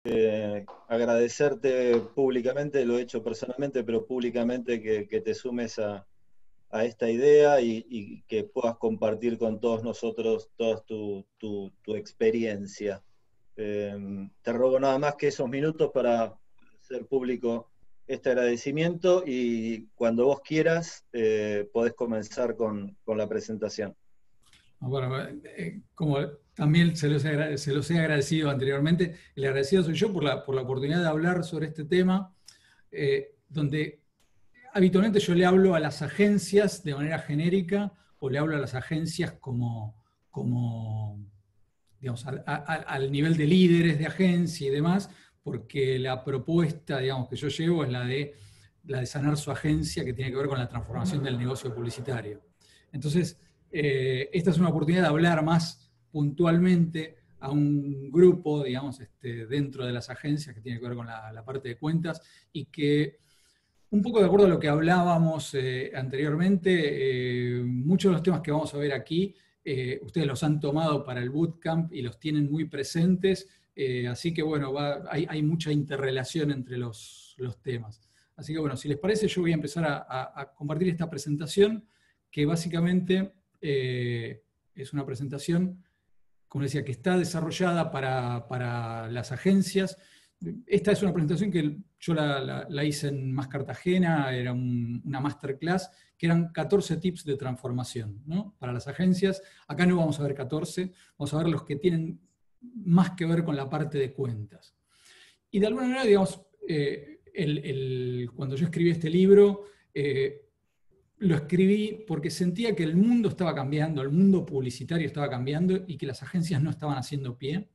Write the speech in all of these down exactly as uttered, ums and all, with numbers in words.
eh, agradecerte públicamente, lo he hecho personalmente, pero públicamente que, que te sumes a, a esta idea y, y que puedas compartir con todos nosotros toda tu, tu, tu experiencia. Eh, te robo nada más que esos minutos para hacer público este agradecimiento y cuando vos quieras eh, podés comenzar con, con la presentación. Bueno, eh, como también se los, he, se los he agradecido anteriormente, el agradecido soy yo por la, por la oportunidad de hablar sobre este tema, eh, donde habitualmente yo le hablo a las agencias de manera genérica o le hablo a las agencias como, como digamos, al, a, al nivel de líderes de agencia y demás, porque la propuesta, digamos, que yo llevo es la de, la de sanar su agencia, que tiene que ver con la transformación del negocio publicitario. Entonces, eh, esta es una oportunidad de hablar más puntualmente a un grupo, digamos, este, dentro de las agencias que tiene que ver con la, la parte de cuentas y que, un poco de acuerdo a lo que hablábamos eh, anteriormente, eh, muchos de los temas que vamos a ver aquí, eh, ustedes los han tomado para el bootcamp y los tienen muy presentes, eh, así que bueno, va, hay, hay mucha interrelación entre los, los temas. Así que bueno, si les parece, yo voy a empezar a, a, a compartir esta presentación, que básicamente eh, es una presentación, como decía, que está desarrollada para, para las agencias. Esta es una presentación que yo la, la, la hice en Más Cartagena, era un, una masterclass, que eran catorce tips de transformación, ¿no? Para las agencias. Acá no vamos a ver catorce, vamos a ver los que tienen más que ver con la parte de cuentas. Y de alguna manera, digamos, eh, el, el, cuando yo escribí este libro, eh, lo escribí porque sentía que el mundo estaba cambiando, el mundo publicitario estaba cambiando y que las agencias no estaban haciendo pie.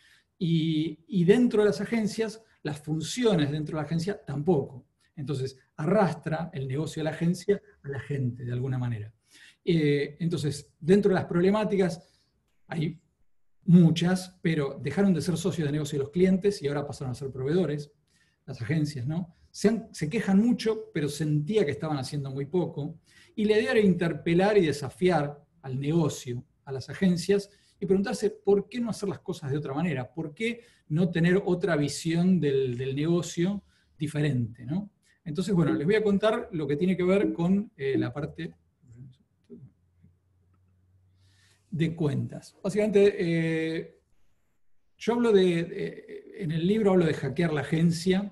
Y, y dentro de las agencias, las funciones dentro de la agencia tampoco. Entonces, arrastra el negocio de la agencia a la gente, de alguna manera. Eh, entonces, dentro de las problemáticas, hay muchas, pero dejaron de ser socios de negocio de los clientes y ahora pasaron a ser proveedores, las agencias, ¿no? Se, han, se quejan mucho, pero sentía que estaban haciendo muy poco. Y la idea era interpelar y desafiar al negocio, a las agencias, y preguntarse por qué no hacer las cosas de otra manera, por qué no tener otra visión del, del negocio diferente, ¿no? Entonces, bueno, les voy a contar lo que tiene que ver con eh, la parte de cuentas. Básicamente, eh, yo hablo de, de, en el libro hablo de hackear la agencia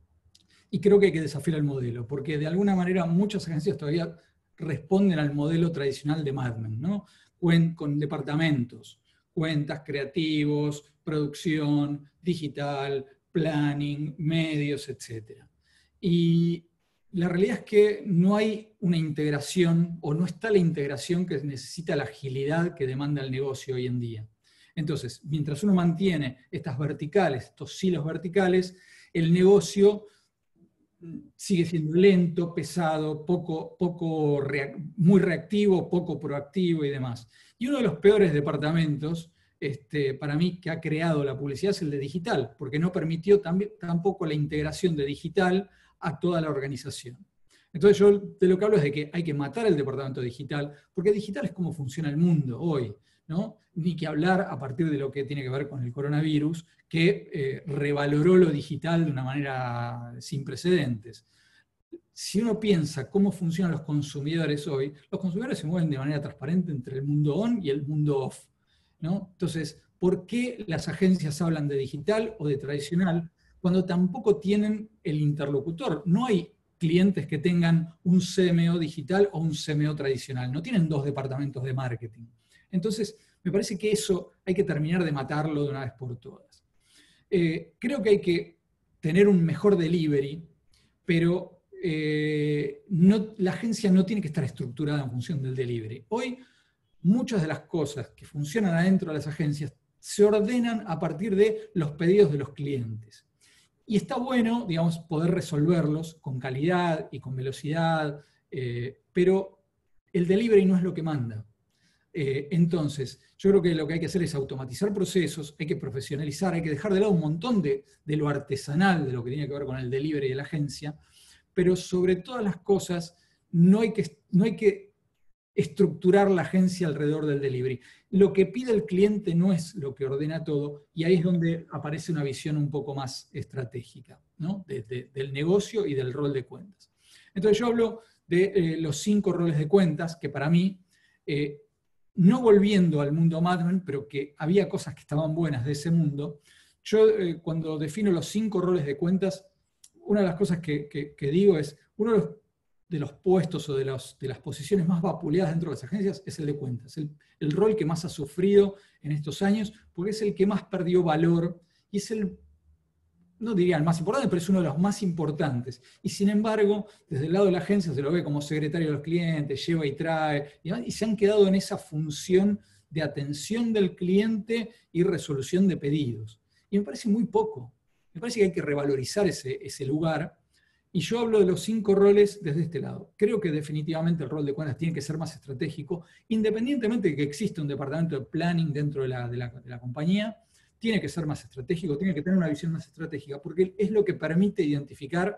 y creo que hay que desafiar el modelo, porque de alguna manera muchas agencias todavía responden al modelo tradicional de Mad Men, ¿no? Con departamentos, cuentas, creativos, producción, digital, planning, medios, etcétera. Y la realidad es que no hay una integración, o no está la integración que necesita la agilidad que demanda el negocio hoy en día. Entonces, mientras uno mantiene estas verticales, estos silos verticales, el negocio sigue siendo lento, pesado, poco, poco reac- muy reactivo, poco proactivo y demás. Y uno de los peores departamentos, este, para mí, que ha creado la publicidad es el de digital, porque no permitió también, tampoco la integración de digital a toda la organización. Entonces yo de lo que hablo es de que hay que matar el departamento digital, porque digital es cómo funciona el mundo hoy, ¿no? Ni que hablar a partir de lo que tiene que ver con el coronavirus, que eh, revaloró lo digital de una manera sin precedentes. Si uno piensa cómo funcionan los consumidores hoy, los consumidores se mueven de manera transparente entre el mundo on y el mundo off, ¿no? Entonces, ¿por qué las agencias hablan de digital o de tradicional cuando tampoco tienen el interlocutor? No hay clientes que tengan un C M O digital o un C M O tradicional, no tienen dos departamentos de marketing. Entonces, me parece que eso hay que terminar de matarlo de una vez por todas. Eh, creo que hay que tener un mejor delivery, pero eh, no, la agencia no tiene que estar estructurada en función del delivery. Hoy, muchas de las cosas que funcionan adentro de las agencias se ordenan a partir de los pedidos de los clientes. Y está bueno, digamos, poder resolverlos con calidad y con velocidad, eh, pero el delivery no es lo que manda. Eh, entonces, yo creo que lo que hay que hacer es automatizar procesos, hay que profesionalizar, hay que dejar de lado un montón de, de lo artesanal, de lo que tiene que ver con el delivery de la agencia, pero sobre todas las cosas no hay que, no hay que estructurar la agencia alrededor del delivery. Lo que pide el cliente no es lo que ordena todo, y ahí es donde aparece una visión un poco más estratégica, ¿no? de, de, del negocio y del rol de cuentas. Entonces yo hablo de eh, los cinco roles de cuentas, que para mí, eh, no volviendo al mundo Mad Men, pero que había cosas que estaban buenas de ese mundo, yo eh, cuando defino los cinco roles de cuentas, una de las cosas que, que, que digo es, uno de los de los puestos o de, los, de las posiciones más vapuleadas dentro de las agencias es el de cuentas. El, el rol que más ha sufrido en estos años, porque es el que más perdió valor y es el, no diría el más importante, pero es uno de los más importantes. Y sin embargo, desde el lado de la agencia se lo ve como secretario de los clientes, lleva y trae, y, y se han quedado en esa función de atención del cliente y resolución de pedidos. Y me parece muy poco. Me parece que hay que revalorizar ese, ese lugar. Y yo hablo de los cinco roles desde este lado. Creo que definitivamente el rol de cuentas tiene que ser más estratégico, independientemente de que exista un departamento de planning dentro de la, de la, de la compañía, tiene que ser más estratégico, tiene que tener una visión más estratégica, porque es lo que permite identificar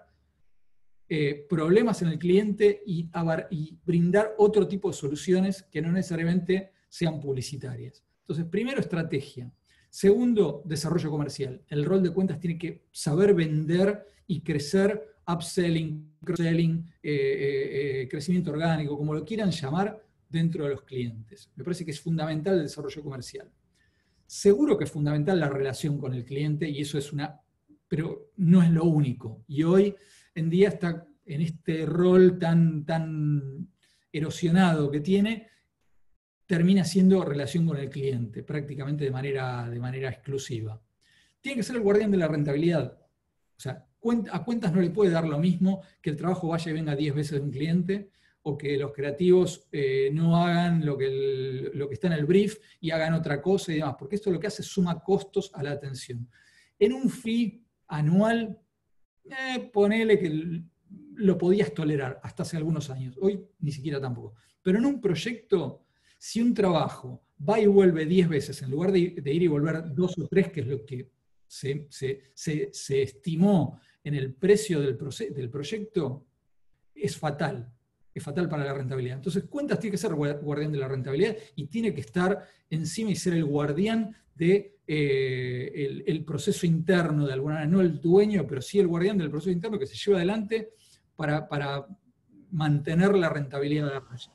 eh, problemas en el cliente y, y brindar otro tipo de soluciones que no necesariamente sean publicitarias. Entonces, primero, estrategia. Segundo, desarrollo comercial. El rol de cuentas tiene que saber vender y crecer, upselling, cross-selling, eh, eh, eh, crecimiento orgánico, como lo quieran llamar, dentro de los clientes. Me parece que es fundamental el desarrollo comercial. Seguro que es fundamental la relación con el cliente, y eso es una, pero no es lo único. Y hoy en día está en este rol tan, tan erosionado que tiene, termina siendo relación con el cliente, prácticamente de manera, de manera exclusiva. Tiene que ser el guardián de la rentabilidad. O sea, a cuentas no le puede dar lo mismo que el trabajo vaya y venga diez veces de un cliente, o que los creativos eh, no hagan lo que, el, lo que está en el brief y hagan otra cosa y demás, porque esto lo que hace es suma costos a la atención. En un fee anual, eh, ponele que lo podías tolerar hasta hace algunos años, hoy ni siquiera tampoco. Pero en un proyecto, si un trabajo va y vuelve diez veces, en lugar de, de ir y volver dos o tres, que es lo que se, se, se, se estimó en el precio del, del proyecto, es fatal. Es fatal para la rentabilidad. Entonces, cuentas tiene que ser guardián de la rentabilidad y tiene que estar encima y ser el guardián de eh, el, el proceso interno de alguna manera, no el dueño, pero sí el guardián del proceso interno que se lleva adelante para, para mantener la rentabilidad de la raya.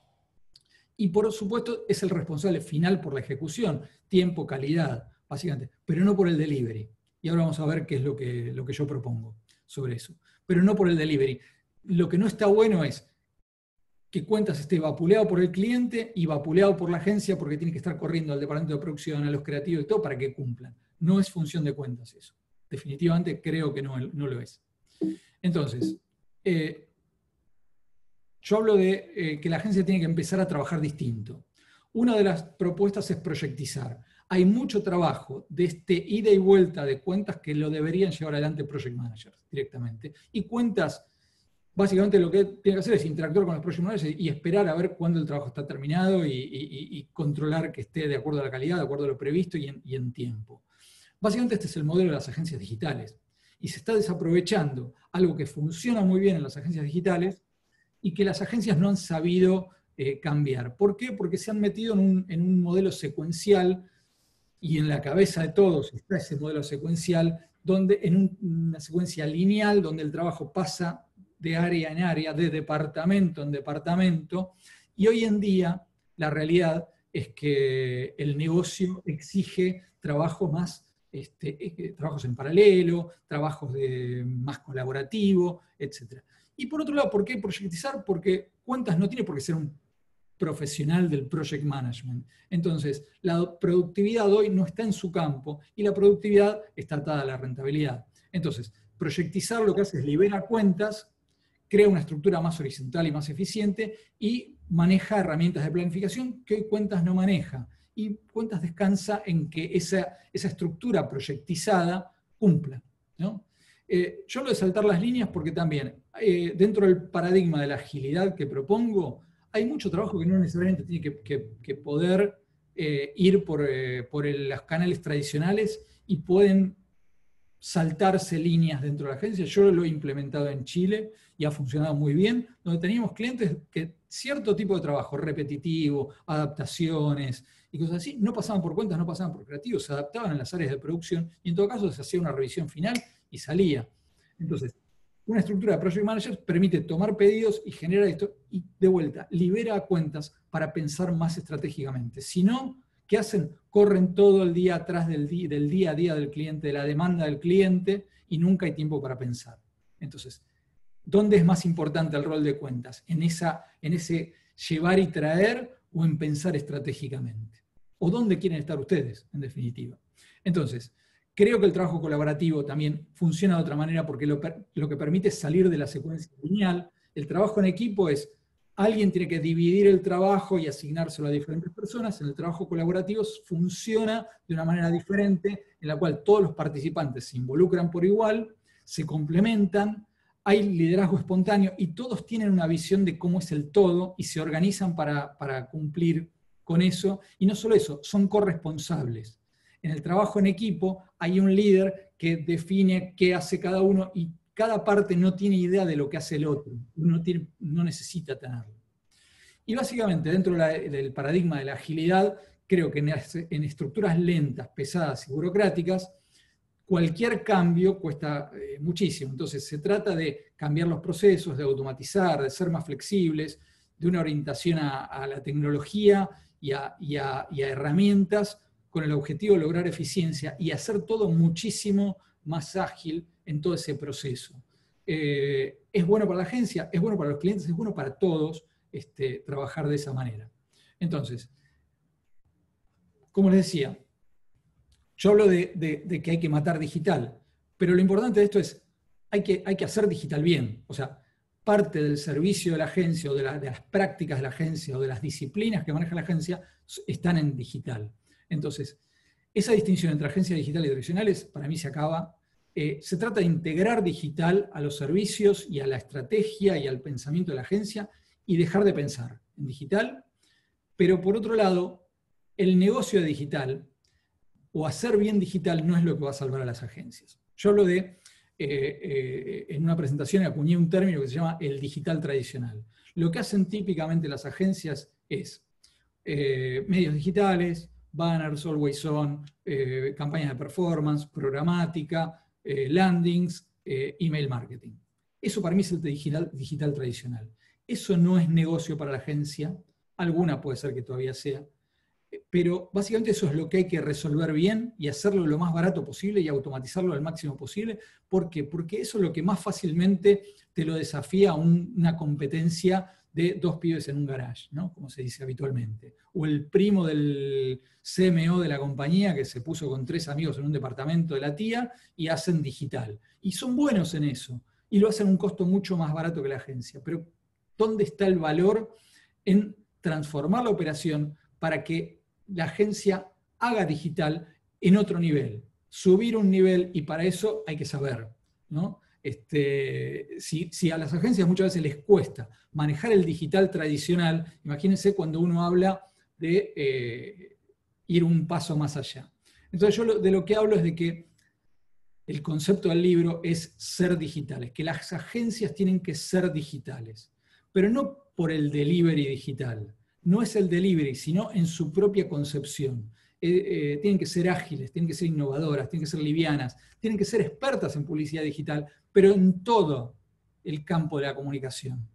Y por supuesto es el responsable final por la ejecución, tiempo, calidad, básicamente, pero no por el delivery. Y ahora vamos a ver qué es lo que, lo que yo propongo sobre eso. Pero no por el delivery. Lo que no está bueno es que cuentas esté vapuleado por el cliente y vapuleado por la agencia porque tiene que estar corriendo al departamento de producción, a los creativos y todo para que cumplan. No es función de cuentas eso. Definitivamente creo que no, no lo es. Entonces, eh, yo hablo de eh, que la agencia tiene que empezar a trabajar distinto. Una de las propuestas es proyectizar. Hay mucho trabajo de este ida y vuelta de cuentas que lo deberían llevar adelante project managers directamente. Y cuentas, básicamente lo que tiene que hacer es interactuar con los project managers y esperar a ver cuándo el trabajo está terminado y, y, y controlar que esté de acuerdo a la calidad, de acuerdo a lo previsto y en, y en tiempo. Básicamente este es el modelo de las agencias digitales. Y se está desaprovechando algo que funciona muy bien en las agencias digitales y que las agencias no han sabido eh, cambiar. ¿Por qué? Porque se han metido en un, en un modelo secuencial y en la cabeza de todos está ese modelo secuencial, donde en un, una secuencia lineal donde el trabajo pasa de área en área, de departamento en departamento, y hoy en día la realidad es que el negocio exige trabajo más, este, trabajos en paralelo, trabajos de, más colaborativo, etcétera. Y por otro lado, ¿por qué proyectizar? Porque cuentas no tiene por qué ser un profesional del project management. Entonces, la productividad hoy no está en su campo y la productividad está atada a la rentabilidad. Entonces, proyectizar lo que hace es liberar cuentas, crea una estructura más horizontal y más eficiente y maneja herramientas de planificación que hoy cuentas no maneja. Y cuentas descansa en que esa, esa estructura proyectizada cumpla, ¿no? Eh, yo lo de saltar las líneas porque también eh, dentro del paradigma de la agilidad que propongo hay mucho trabajo que no necesariamente tiene que, que, que poder eh, ir por, eh, por el, los canales tradicionales y pueden saltarse líneas dentro de la agencia. Yo lo he implementado en Chile y ha funcionado muy bien, donde teníamos clientes que cierto tipo de trabajo repetitivo, adaptaciones y cosas así, no pasaban por cuentas, no pasaban por creativos, se adaptaban en las áreas de producción y en todo caso se hacía una revisión final y salía. Entonces, una estructura de Project Manager permite tomar pedidos y generar esto, y de vuelta, libera cuentas para pensar más estratégicamente. Si no, ¿qué hacen? Corren todo el día atrás del día, del día a día del cliente, de la demanda del cliente, y nunca hay tiempo para pensar. Entonces, ¿dónde es más importante el rol de cuentas? ¿En, esa, en ese llevar y traer o en pensar estratégicamente? ¿O dónde quieren estar ustedes, en definitiva? Entonces, creo que el trabajo colaborativo también funciona de otra manera porque lo, lo que permite es salir de la secuencia lineal. El trabajo en equipo es, alguien tiene que dividir el trabajo y asignárselo a diferentes personas. En el trabajo colaborativo funciona de una manera diferente, en la cual todos los participantes se involucran por igual, se complementan, hay liderazgo espontáneo y todos tienen una visión de cómo es el todo y se organizan para, para cumplir con eso. Y no solo eso, son corresponsables. En el trabajo en equipo hay un líder que define qué hace cada uno y cada parte no tiene idea de lo que hace el otro, no, tiene, no necesita tenerlo. Y básicamente dentro de la, del paradigma de la agilidad, creo que en, en estructuras lentas, pesadas y burocráticas, cualquier cambio cuesta eh, muchísimo. Entonces se trata de cambiar los procesos, de automatizar, de ser más flexibles, de una orientación a, a la tecnología y a, y, a, y a herramientas con el objetivo de lograr eficiencia y hacer todo muchísimo más ágil en todo ese proceso. Eh, es bueno para la agencia, es bueno para los clientes, es bueno para todos este, trabajar de esa manera. Entonces, como les decía, yo hablo de, de, de que hay que matar digital, pero lo importante de esto es, hay que, hay que hacer digital bien. O sea, parte del servicio de la agencia o de, la, de las prácticas de la agencia o de las disciplinas que maneja la agencia están en digital. Entonces, esa distinción entre agencia digital y tradicionales para mí se acaba. Eh, se trata de integrar digital a los servicios y a la estrategia y al pensamiento de la agencia y dejar de pensar en digital, pero por otro lado, el negocio de digital o hacer bien digital no es lo que va a salvar a las agencias. Yo hablo de, eh, eh, en una presentación acuñé un término que se llama el digital tradicional. Lo que hacen típicamente las agencias es eh, medios digitales, banners, always on, eh, campañas de performance, programática, eh, landings, eh, email marketing. Eso para mí es el digital, digital tradicional. Eso no es negocio para la agencia, alguna puede ser que todavía sea, pero básicamente eso es lo que hay que resolver bien y hacerlo lo más barato posible y automatizarlo al máximo posible. ¿Por qué? Porque eso es lo que más fácilmente te lo desafía a un, una competencia de dos pibes en un garage, ¿no? Como se dice habitualmente. O el primo del C M O de la compañía que se puso con tres amigos en un departamento de la tía y hacen digital. Y son buenos en eso. Y lo hacen a un costo mucho más barato que la agencia. Pero ¿dónde está el valor en transformar la operación para que la agencia haga digital en otro nivel? Subir un nivel, y para eso hay que saber, ¿no? Este, si, si a las agencias muchas veces les cuesta manejar el digital tradicional, imagínense cuando uno habla de eh, ir un paso más allá. Entonces yo lo, de lo que hablo es de que el concepto del libro es ser digitales, que las agencias tienen que ser digitales, pero no por el delivery digital, no es el delivery, sino en su propia concepción. Eh, eh, tienen que ser ágiles, tienen que ser innovadoras, tienen que ser livianas, tienen que ser expertas en publicidad digital, pero en todo el campo de la comunicación.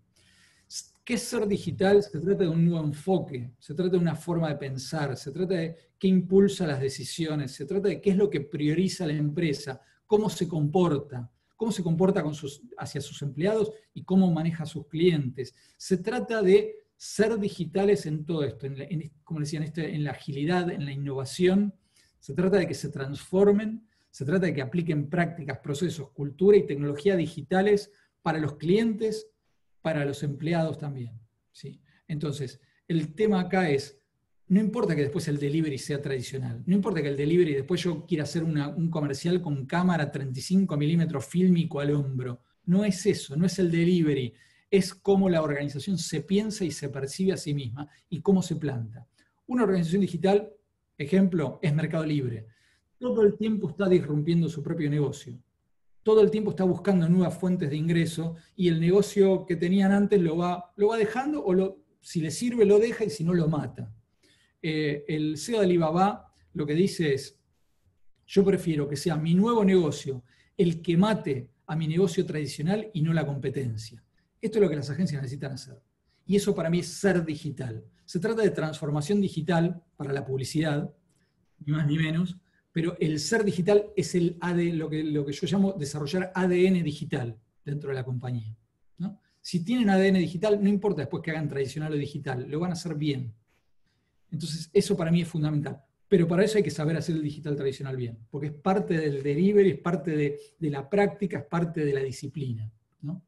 ¿Qué es ser digital? Se trata de un nuevo enfoque, se trata de una forma de pensar, se trata de qué impulsa las decisiones, se trata de qué es lo que prioriza la empresa, cómo se comporta, cómo se comporta con sus, hacia sus empleados y cómo maneja a sus clientes. Se trata de ser digitales en todo esto, en, la, en como decía, en, este, en la agilidad, en la innovación. Se trata de que se transformen, se trata de que apliquen prácticas, procesos, cultura y tecnología digitales para los clientes, para los empleados también, ¿sí? Entonces, el tema acá es, no importa que después el delivery sea tradicional, no importa que el delivery después yo quiera hacer una, un comercial con cámara treinta y cinco milímetros fílmico al hombro. No es eso, no es el delivery. Es cómo la organización se piensa y se percibe a sí misma y cómo se planta. Una organización digital, ejemplo, es Mercado Libre. todo el tiempo está disrumpiendo su propio negocio. Todo el tiempo está buscando nuevas fuentes de ingreso y el negocio que tenían antes lo va, lo va dejando o lo, si le sirve lo deja y si no lo mata. Eh, el C E O de Alibaba lo que dice es, yo prefiero que sea mi nuevo negocio el que mate a mi negocio tradicional y no la competencia. Esto es lo que las agencias necesitan hacer. Y eso para mí es ser digital. Se trata de transformación digital para la publicidad, ni más ni menos, pero el ser digital es el A D, lo, que, lo que yo llamo desarrollar A D N digital dentro de la compañía, ¿no? Si tienen A D N digital, no importa después que hagan tradicional o digital, lo van a hacer bien. Entonces, eso para mí es fundamental. Pero para eso hay que saber hacer el digital tradicional bien, porque es parte del delivery, es parte de, de la práctica, es parte de la disciplina, ¿no?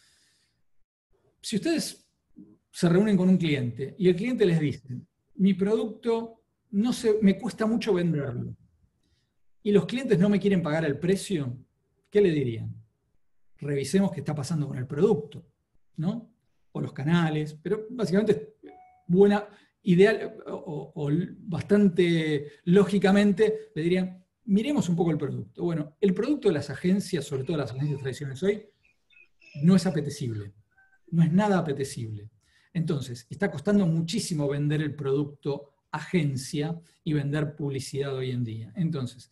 Si ustedes se reúnen con un cliente y el cliente les dice, mi producto no se, me cuesta mucho venderlo, y los clientes no me quieren pagar el precio, ¿qué le dirían? Revisemos qué está pasando con el producto, ¿no? O los canales, pero básicamente buena, ideal o, o bastante lógicamente le dirían, miremos un poco el producto. Bueno, el producto de las agencias, sobre todo las agencias tradicionales hoy, no es apetecible, no es nada apetecible. Entonces, está costando muchísimo vender el producto agencia y vender publicidad hoy en día. Entonces,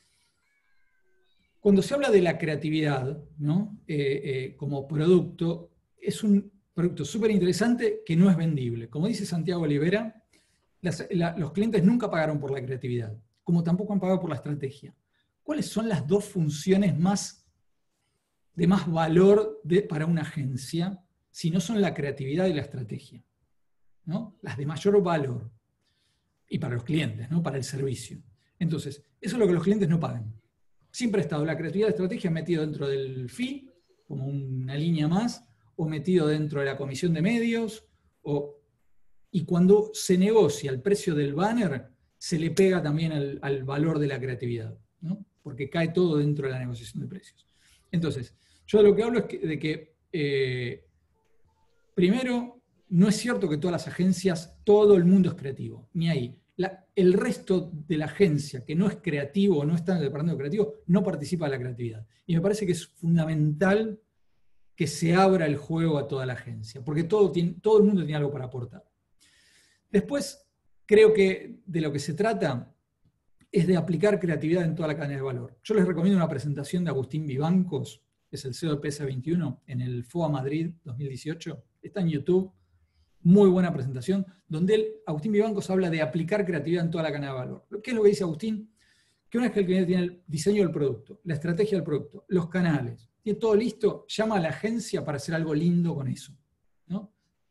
cuando se habla de la creatividad, ¿no? eh, eh, como producto, es un producto súper interesante que no es vendible. Como dice Santiago Olivera, las, la, los clientes nunca pagaron por la creatividad, como tampoco han pagado por la estrategia. ¿Cuáles son las dos funciones más, de más valor de, para una agencia, si no son la creatividad y la estrategia, ¿no? Las de mayor valor. Y para los clientes, ¿no? Para el servicio. Entonces, eso es lo que los clientes no pagan. Siempre ha estado la creatividad y la estrategia metido dentro del fee, como una línea más, o metido dentro de la comisión de medios, o, y cuando se negocia el precio del banner, se le pega también al, al valor de la creatividad, ¿no? Porque cae todo dentro de la negociación de precios. Entonces, yo de lo que hablo es que, de que, eh, primero, no es cierto que todas las agencias, todo el mundo es creativo, ni ahí. La, el resto de la agencia que no es creativo o no está en el departamento creativo, no participa de la creatividad. Y me parece que es fundamental que se abra el juego a toda la agencia, porque todo, tiene, todo el mundo tiene algo para aportar. Después, creo que de lo que se trata es de aplicar creatividad en toda la cadena de valor. Yo les recomiendo una presentación de Agustín Vivancos, que es el C E O de P S veintiuno, en el FOA Madrid dos mil dieciocho. Está en YouTube. Muy buena presentación, donde él, Agustín Vivancos habla de aplicar creatividad en toda la cadena de valor. ¿Qué es lo que dice Agustín? Que una vez que el cliente tiene el diseño del producto, la estrategia del producto, los canales, tiene todo listo, llama a la agencia para hacer algo lindo con eso, ¿no?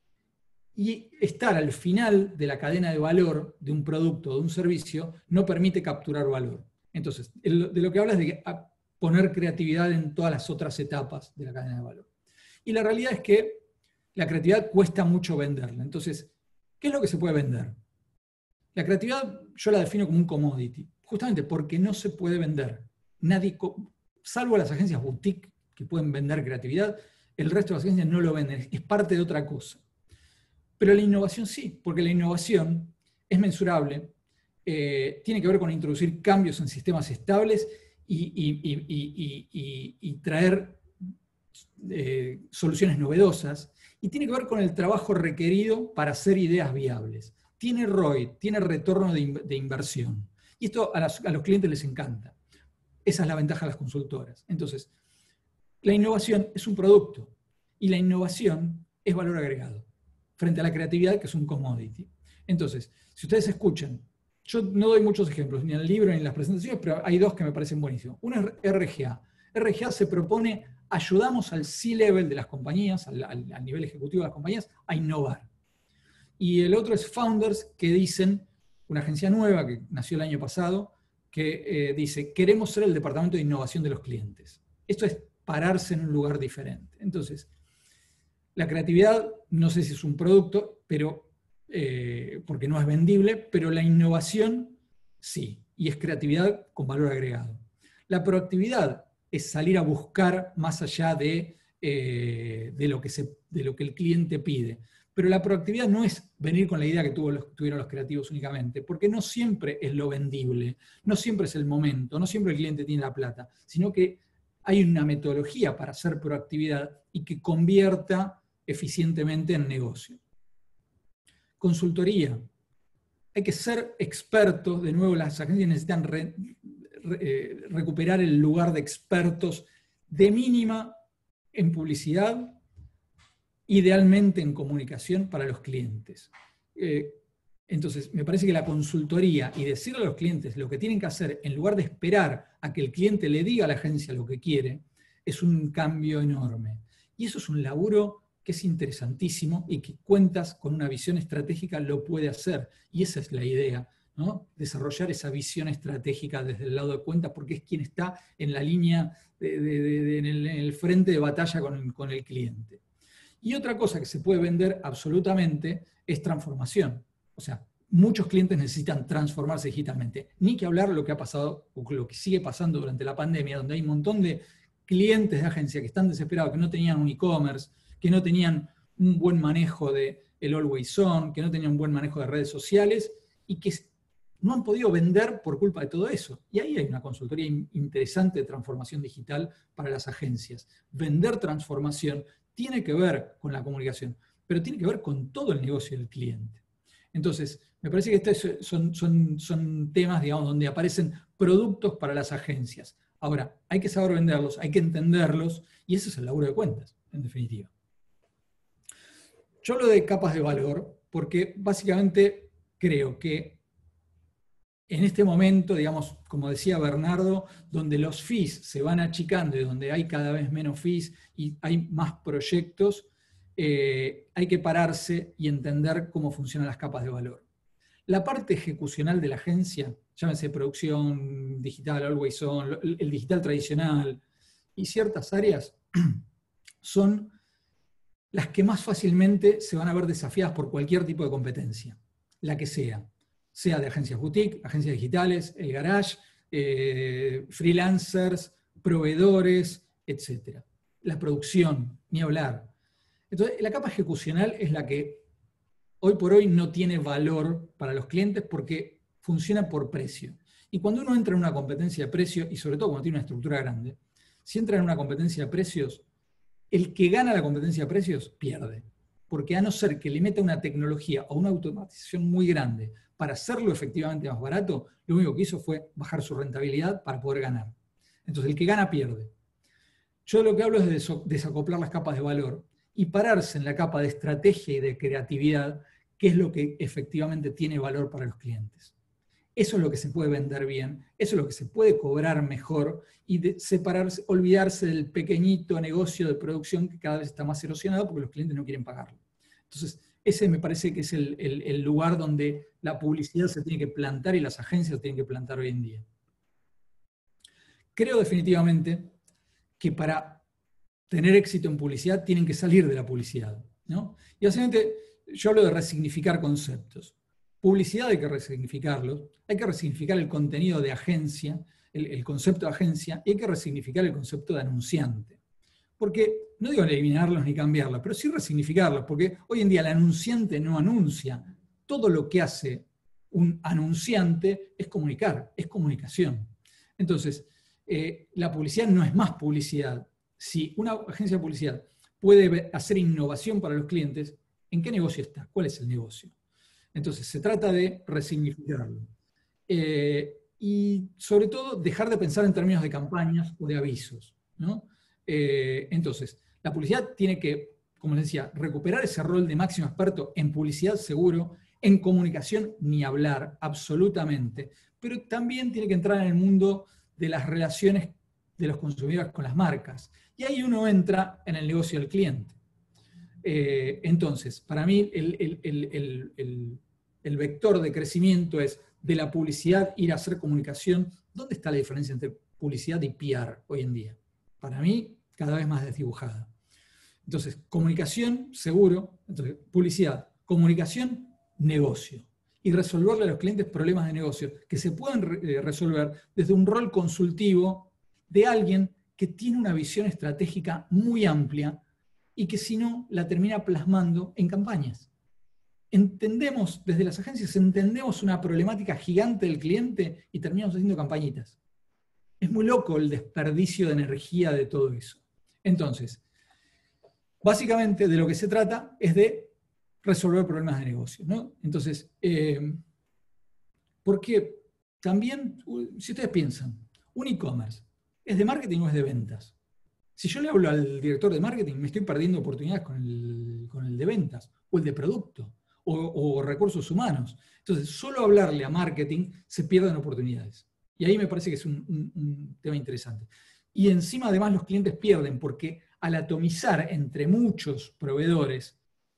Y estar al final de la cadena de valor de un producto o de un servicio no permite capturar valor. Entonces, de lo que habla es de poner creatividad en todas las otras etapas de la cadena de valor. Y la realidad es que la creatividad cuesta mucho venderla. Entonces, ¿qué es lo que se puede vender? La creatividad yo la defino como un commodity, justamente porque no se puede vender. Nadie, salvo las agencias boutique que pueden vender creatividad, el resto de las agencias no lo venden, es parte de otra cosa. Pero la innovación sí, porque la innovación es mensurable, eh, tiene que ver con introducir cambios en sistemas estables y, y, y, y, y, y traer eh, soluciones novedosas, y tiene que ver con el trabajo requerido para hacer ideas viables. Tiene R O I, tiene retorno de, in de inversión. Y esto a, las, a los clientes les encanta. Esa es la ventaja de las consultoras. Entonces, la innovación es un producto y la innovación es valor agregado frente a la creatividad, que es un commodity. Entonces, si ustedes escuchan, yo no doy muchos ejemplos, ni en el libro ni en las presentaciones, pero hay dos que me parecen buenísimos. Uno es R G A. R G A se propone, ayudamos al C-level de las compañías, al, al, al nivel ejecutivo de las compañías, a innovar. Y el otro es Founders, que dicen, una agencia nueva que nació el año pasado, que eh, dice, queremos ser el departamento de innovación de los clientes. Esto es pararse en un lugar diferente. Entonces, la creatividad, no sé si es un producto, pero, eh, porque no es vendible, pero la innovación sí, y es creatividad con valor agregado. La proactividad es salir a buscar más allá de, eh, de, lo que se, de lo que el cliente pide. Pero la proactividad no es venir con la idea que tuvo los, tuvieron los creativos únicamente, porque no siempre es lo vendible, no siempre es el momento, no siempre el cliente tiene la plata, sino que hay una metodología para hacer proactividad y que convierta eficientemente en negocio. Consultoría. Hay que ser expertos, de nuevo las agencias necesitan re, re, eh, recuperar el lugar de expertos de mínima en publicidad, idealmente en comunicación para los clientes. Eh, entonces, me parece que la consultoría y decirle a los clientes lo que tienen que hacer, en lugar de esperar a que el cliente le diga a la agencia lo que quiere, es un cambio enorme. Y eso es un laburo que es interesantísimo y que cuentas con una visión estratégica lo puede hacer. Y esa es la idea, ¿no? Desarrollar esa visión estratégica desde el lado de cuentas, porque es quien está en la línea, de, de, de, de, en, el, en el frente de batalla con, con el cliente. Y otra cosa que se puede vender absolutamente es transformación. O sea, muchos clientes necesitan transformarse digitalmente. Ni que hablar lo que ha pasado, o lo que sigue pasando durante la pandemia, donde hay un montón de clientes de agencia que están desesperados, que no tenían un e-commerce, que no tenían un buen manejo de el Always On, que no tenían un buen manejo de redes sociales, y que no han podido vender por culpa de todo eso. Y ahí hay una consultoría interesante de transformación digital para las agencias. Vender transformación tiene que ver con la comunicación, pero tiene que ver con todo el negocio del cliente. Entonces, me parece que estos son, son, son temas, digamos, donde aparecen productos para las agencias. Ahora, hay que saber venderlos, hay que entenderlos, y ese es el laburo de cuentas, en definitiva. Yo hablo de capas de valor porque básicamente creo que en este momento, digamos, como decía Bernardo, donde los fees se van achicando y donde hay cada vez menos fees y hay más proyectos, eh, hay que pararse y entender cómo funcionan las capas de valor. La parte ejecucional de la agencia, llámese producción digital, Always On, el digital tradicional y ciertas áreas, son las que más fácilmente se van a ver desafiadas por cualquier tipo de competencia, la que sea. Sea de agencias boutique, agencias digitales, el garage, eh, freelancers, proveedores, etcétera. La producción, ni hablar. Entonces, la capa ejecucional es la que hoy por hoy no tiene valor para los clientes porque funciona por precio. Y cuando uno entra en una competencia de precio, y sobre todo cuando tiene una estructura grande, si entra en una competencia de precios, el que gana la competencia de precios pierde. Porque a no ser que le meta una tecnología o una automatización muy grande para hacerlo efectivamente más barato, lo único que hizo fue bajar su rentabilidad para poder ganar. Entonces, el que gana pierde. Yo lo que hablo es de desacoplar las capas de valor y pararse en la capa de estrategia y de creatividad, que es lo que efectivamente tiene valor para los clientes. Eso es lo que se puede vender bien, eso es lo que se puede cobrar mejor y de separarse, olvidarse del pequeñito negocio de producción que cada vez está más erosionado porque los clientes no quieren pagarlo. Entonces, ese me parece que es el, el, el lugar donde la publicidad se tiene que plantar y las agencias se tienen que plantar hoy en día. Creo definitivamente que para tener éxito en publicidad tienen que salir de la publicidad, ¿no? Y básicamente yo hablo de resignificar conceptos. Publicidad hay que resignificarlos, hay que resignificar el contenido de agencia, el, el concepto de agencia, y hay que resignificar el concepto de anunciante. Porque, no digo eliminarlos ni cambiarlos, pero sí resignificarlos, porque hoy en día el anunciante no anuncia. Todo lo que hace un anunciante es comunicar, es comunicación. Entonces, eh, la publicidad no es más publicidad. Si una agencia de publicidad puede hacer innovación para los clientes, ¿en qué negocio está? ¿Cuál es el negocio? Entonces, se trata de resignificarlo. Eh, y, sobre todo, dejar de pensar en términos de campañas o de avisos, ¿no? Eh, entonces, la publicidad tiene que, como les decía, recuperar ese rol de máximo experto en publicidad seguro, en comunicación ni hablar, absolutamente, pero también tiene que entrar en el mundo de las relaciones de los consumidores con las marcas. Y ahí uno entra en el negocio del cliente. Eh, entonces, para mí el, el, el, el, el, el vector de crecimiento es de la publicidad ir a hacer comunicación. ¿Dónde está la diferencia entre publicidad y P R hoy en día? Para mí, cada vez más desdibujada. Entonces, comunicación, seguro. Entonces, publicidad, comunicación, negocio. Y resolverle a los clientes problemas de negocio que se pueden re resolver desde un rol consultivo de alguien que tiene una visión estratégica muy amplia y que si no, la termina plasmando en campañas. Entendemos, desde las agencias, entendemos una problemática gigante del cliente y terminamos haciendo campañitas. Es muy loco el desperdicio de energía de todo eso. Entonces, básicamente de lo que se trata es de resolver problemas de negocio, ¿no? Entonces, eh, porque también, si ustedes piensan, un e-commerce, ¿es de marketing o es de ventas? Si yo le hablo al director de marketing, me estoy perdiendo oportunidades con el, con el de ventas, o el de producto, o, o recursos humanos. Entonces, solo hablarle a marketing se pierden oportunidades. Y ahí me parece que es un, un, un tema interesante. Y encima, además, los clientes pierden, porque al atomizar entre muchos proveedores,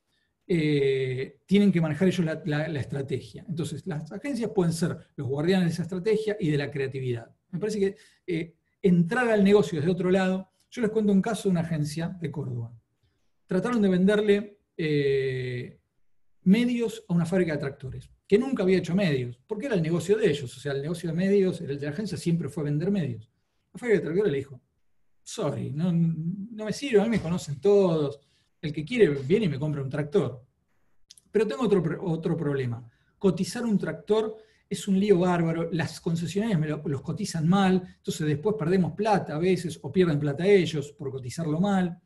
eh, tienen que manejar ellos la, la, la estrategia. Entonces, las agencias pueden ser los guardianes de esa estrategia y de la creatividad. Me parece que eh, entrar al negocio desde otro lado. Yo les cuento un caso de una agencia de Córdoba. Trataron de venderle eh, medios a una fábrica de tractores, que nunca había hecho medios, porque era el negocio de ellos. O sea, el negocio de medios, el de la agencia siempre fue vender medios. La fábrica de tractores le dijo, sorry, no, no me sirve, a mí me conocen todos, el que quiere viene y me compra un tractor. Pero tengo otro, otro problema. Cotizar un tractor es un lío bárbaro, las concesionarias me lo, los cotizan mal, entonces después perdemos plata a veces, o pierden plata ellos por cotizarlo mal.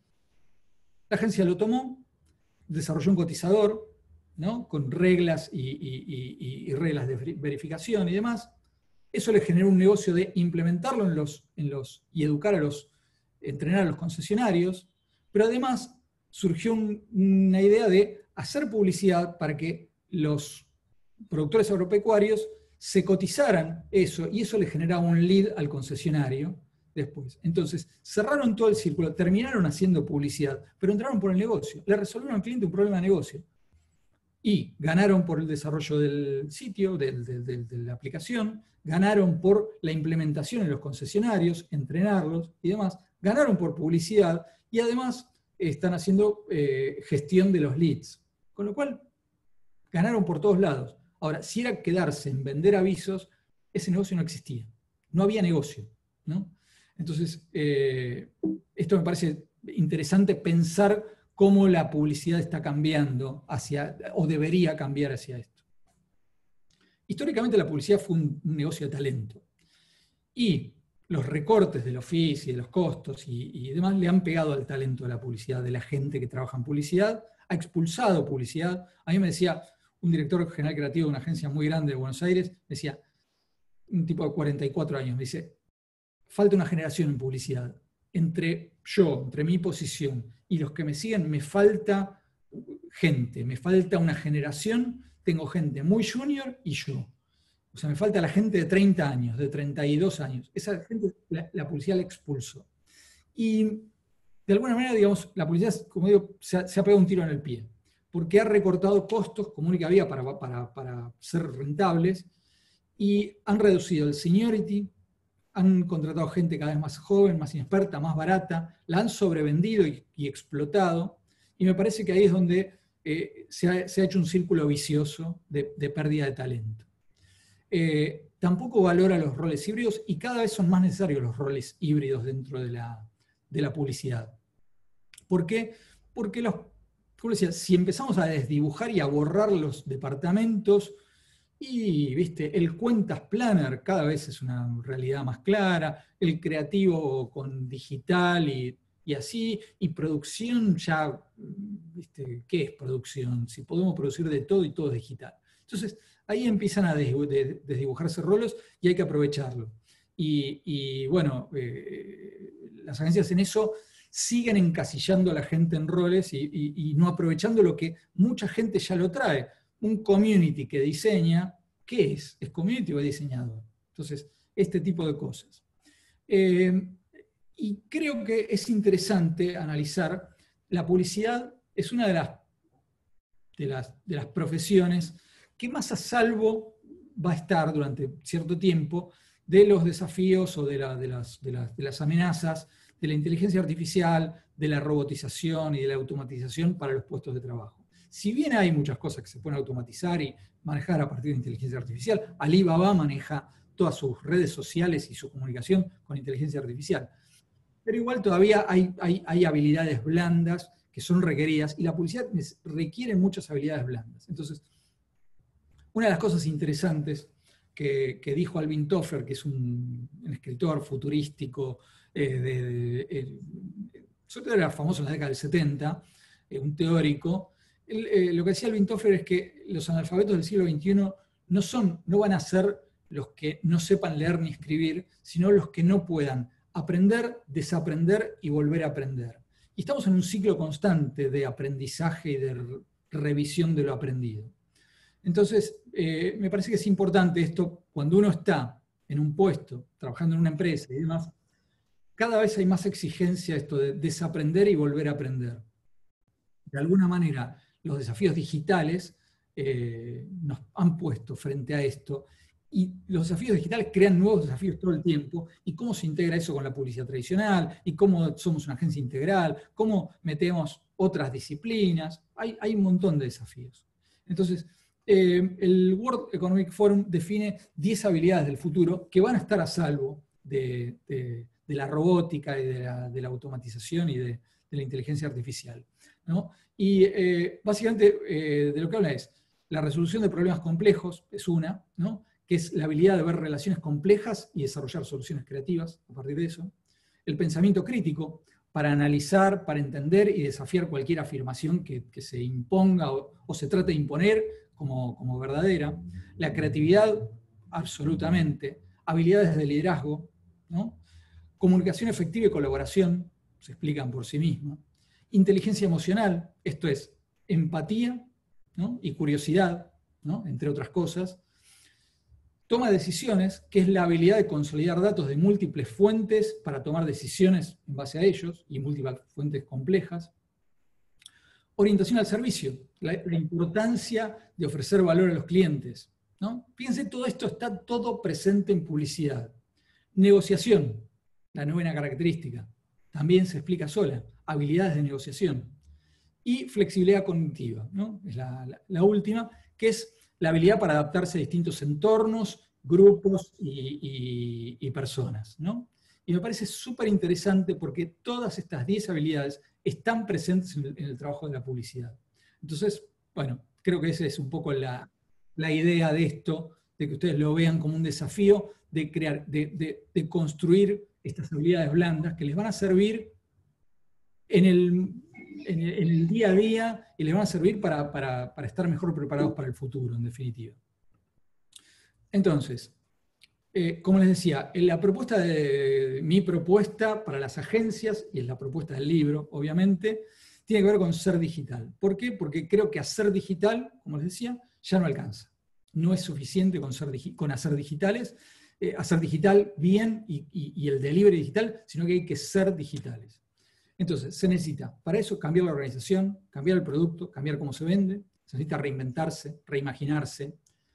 La agencia lo tomó, desarrolló un cotizador, ¿no? Con reglas y, y, y, y reglas de verificación y demás. Eso le generó un negocio de implementarlo en los, en los, y educar a los, entrenar a los concesionarios, pero además surgió un, una idea de hacer publicidad para que los productores agropecuarios se cotizaran eso, y eso le generaba un lead al concesionario después. Entonces, cerraron todo el círculo, terminaron haciendo publicidad, pero entraron por el negocio, le resolvieron al cliente un problema de negocio. Y ganaron por el desarrollo del sitio, de, de, de, de la aplicación, ganaron por la implementación en los concesionarios, entrenarlos y demás, ganaron por publicidad y además están haciendo eh, gestión de los leads. Con lo cual, ganaron por todos lados. Ahora, si era quedarse en vender avisos, ese negocio no existía. No había negocio, ¿no? Entonces, eh, esto me parece interesante pensar cómo la publicidad está cambiando hacia, o debería cambiar hacia esto. Históricamente la publicidad fue un, un negocio de talento. Y los recortes del oficio y de los costos y, y demás le han pegado al talento de la publicidad, de la gente que trabaja en publicidad, ha expulsado publicidad. A mí me decía un director general creativo de una agencia muy grande de Buenos Aires, decía, un tipo de cuarenta y cuatro años, me dice, falta una generación en publicidad. Entre yo, entre mi posición y los que me siguen, me falta gente, me falta una generación, tengo gente muy junior y yo. O sea, me falta la gente de treinta años, de treinta y dos años. Esa gente, la, la publicidad la expulsó. Y de alguna manera, digamos, la publicidad, como digo, se ha, se ha pegado un tiro en el pie, porque ha recortado costos como única vía para, para, para ser rentables, y han reducido el seniority, han contratado gente cada vez más joven, más inexperta, más barata, la han sobrevendido y, y explotado, y me parece que ahí es donde eh, se, ha, se ha hecho un círculo vicioso de, de pérdida de talento. Eh, tampoco valora los roles híbridos, y cada vez son más necesarios los roles híbridos dentro de la, de la publicidad. ¿Por qué? Porque los, como decía, si empezamos a desdibujar y a borrar los departamentos, y viste, el cuentas planner cada vez es una realidad más clara, el creativo con digital y, y así, y producción ya, viste, ¿qué es producción? Si podemos producir de todo y todo es digital. Entonces, ahí empiezan a desdibujarse roles y hay que aprovecharlo. Y, y bueno, eh, las agencias en eso siguen encasillando a la gente en roles y, y, y no aprovechando lo que mucha gente ya lo trae. Un community que diseña, ¿qué es? ¿Es community o es diseñador? Entonces, este tipo de cosas. Eh, y creo que es interesante analizar, la publicidad es una de las, de las, de las profesiones que más a salvo va a estar durante cierto tiempo de los desafíos o de, la, de, las, de, las, de las amenazas de la inteligencia artificial, de la robotización y de la automatización para los puestos de trabajo. Si bien hay muchas cosas que se pueden automatizar y manejar a partir de inteligencia artificial, Alibaba maneja todas sus redes sociales y su comunicación con inteligencia artificial. Pero igual todavía hay, hay, hay habilidades blandas que que son requeridas, y la publicidad requiere muchas habilidades blandas. Entonces, una de las cosas interesantes que, que dijo Alvin Toffler, que es un, un escritor futurístico, eh, de, de, de, sobre todo era famoso en la década del setenta, eh, un teórico, él, eh, lo que decía Alvin Toffler es que los analfabetos del siglo veintiuno no, son, no van a ser los que no sepan leer ni escribir, sino los que no puedan aprender, desaprender y volver a aprender. Y estamos en un ciclo constante de aprendizaje y de re revisión de lo aprendido. Entonces, eh, me parece que es importante esto, cuando uno está en un puesto, trabajando en una empresa y demás, cada vez hay más exigencia esto de desaprender y volver a aprender. De alguna manera, los desafíos digitales eh, nos han puesto frente a esto, y los desafíos digitales crean nuevos desafíos todo el tiempo, y cómo se integra eso con la publicidad tradicional, y cómo somos una agencia integral, cómo metemos otras disciplinas, hay, hay un montón de desafíos. Entonces, eh, el World Economic Forum define diez habilidades del futuro que van a estar a salvo de, de, de la robótica y de la, de la automatización y de, de la inteligencia artificial, ¿no? Y eh, básicamente eh, de lo que habla es la resolución de problemas complejos, es una, ¿no?, que es la habilidad de ver relaciones complejas y desarrollar soluciones creativas a partir de eso. El pensamiento crítico, para analizar, para entender y desafiar cualquier afirmación que, que se imponga o, o se trate de imponer como, como verdadera. La creatividad, absolutamente. Habilidades de liderazgo, ¿no? Comunicación efectiva y colaboración, se explican por sí mismas. Inteligencia emocional, esto es empatía, ¿no?, y curiosidad, ¿no?, entre otras cosas. Toma de decisiones, que es la habilidad de consolidar datos de múltiples fuentes para tomar decisiones en base a ellos, y múltiples fuentes complejas. Orientación al servicio, la, la importancia de ofrecer valor a los clientes, ¿no? Fíjense, todo esto está todo presente en publicidad. Negociación, la novena característica, también se explica sola, habilidades de negociación. Y flexibilidad cognitiva, ¿no?, es la, la, la última, que es la habilidad para adaptarse a distintos entornos, grupos y, y, y personas, ¿no? Y me parece súper interesante porque todas estas diez habilidades están presentes en el, en el trabajo de la publicidad. Entonces, bueno, creo que esa es un poco la, la idea de esto, de que ustedes lo vean como un desafío de crear, de, de, de construir estas habilidades blandas que les van a servir en el, en el, en el día a día y les van a servir para, para, para estar mejor preparados para el futuro, en definitiva. Entonces, eh, como les decía, en la propuesta de, mi propuesta para las agencias, y en la propuesta del libro, obviamente, tiene que ver con ser digital. ¿Por qué? Porque creo que hacer digital, como les decía, ya no alcanza. No es suficiente con, ser, con hacer digitales, eh, hacer digital bien y, y, y el delivery digital, sino que hay que ser digitales. Entonces, se necesita, para eso, cambiar la organización, cambiar el producto, cambiar cómo se vende, se necesita reinventarse, reimaginarse,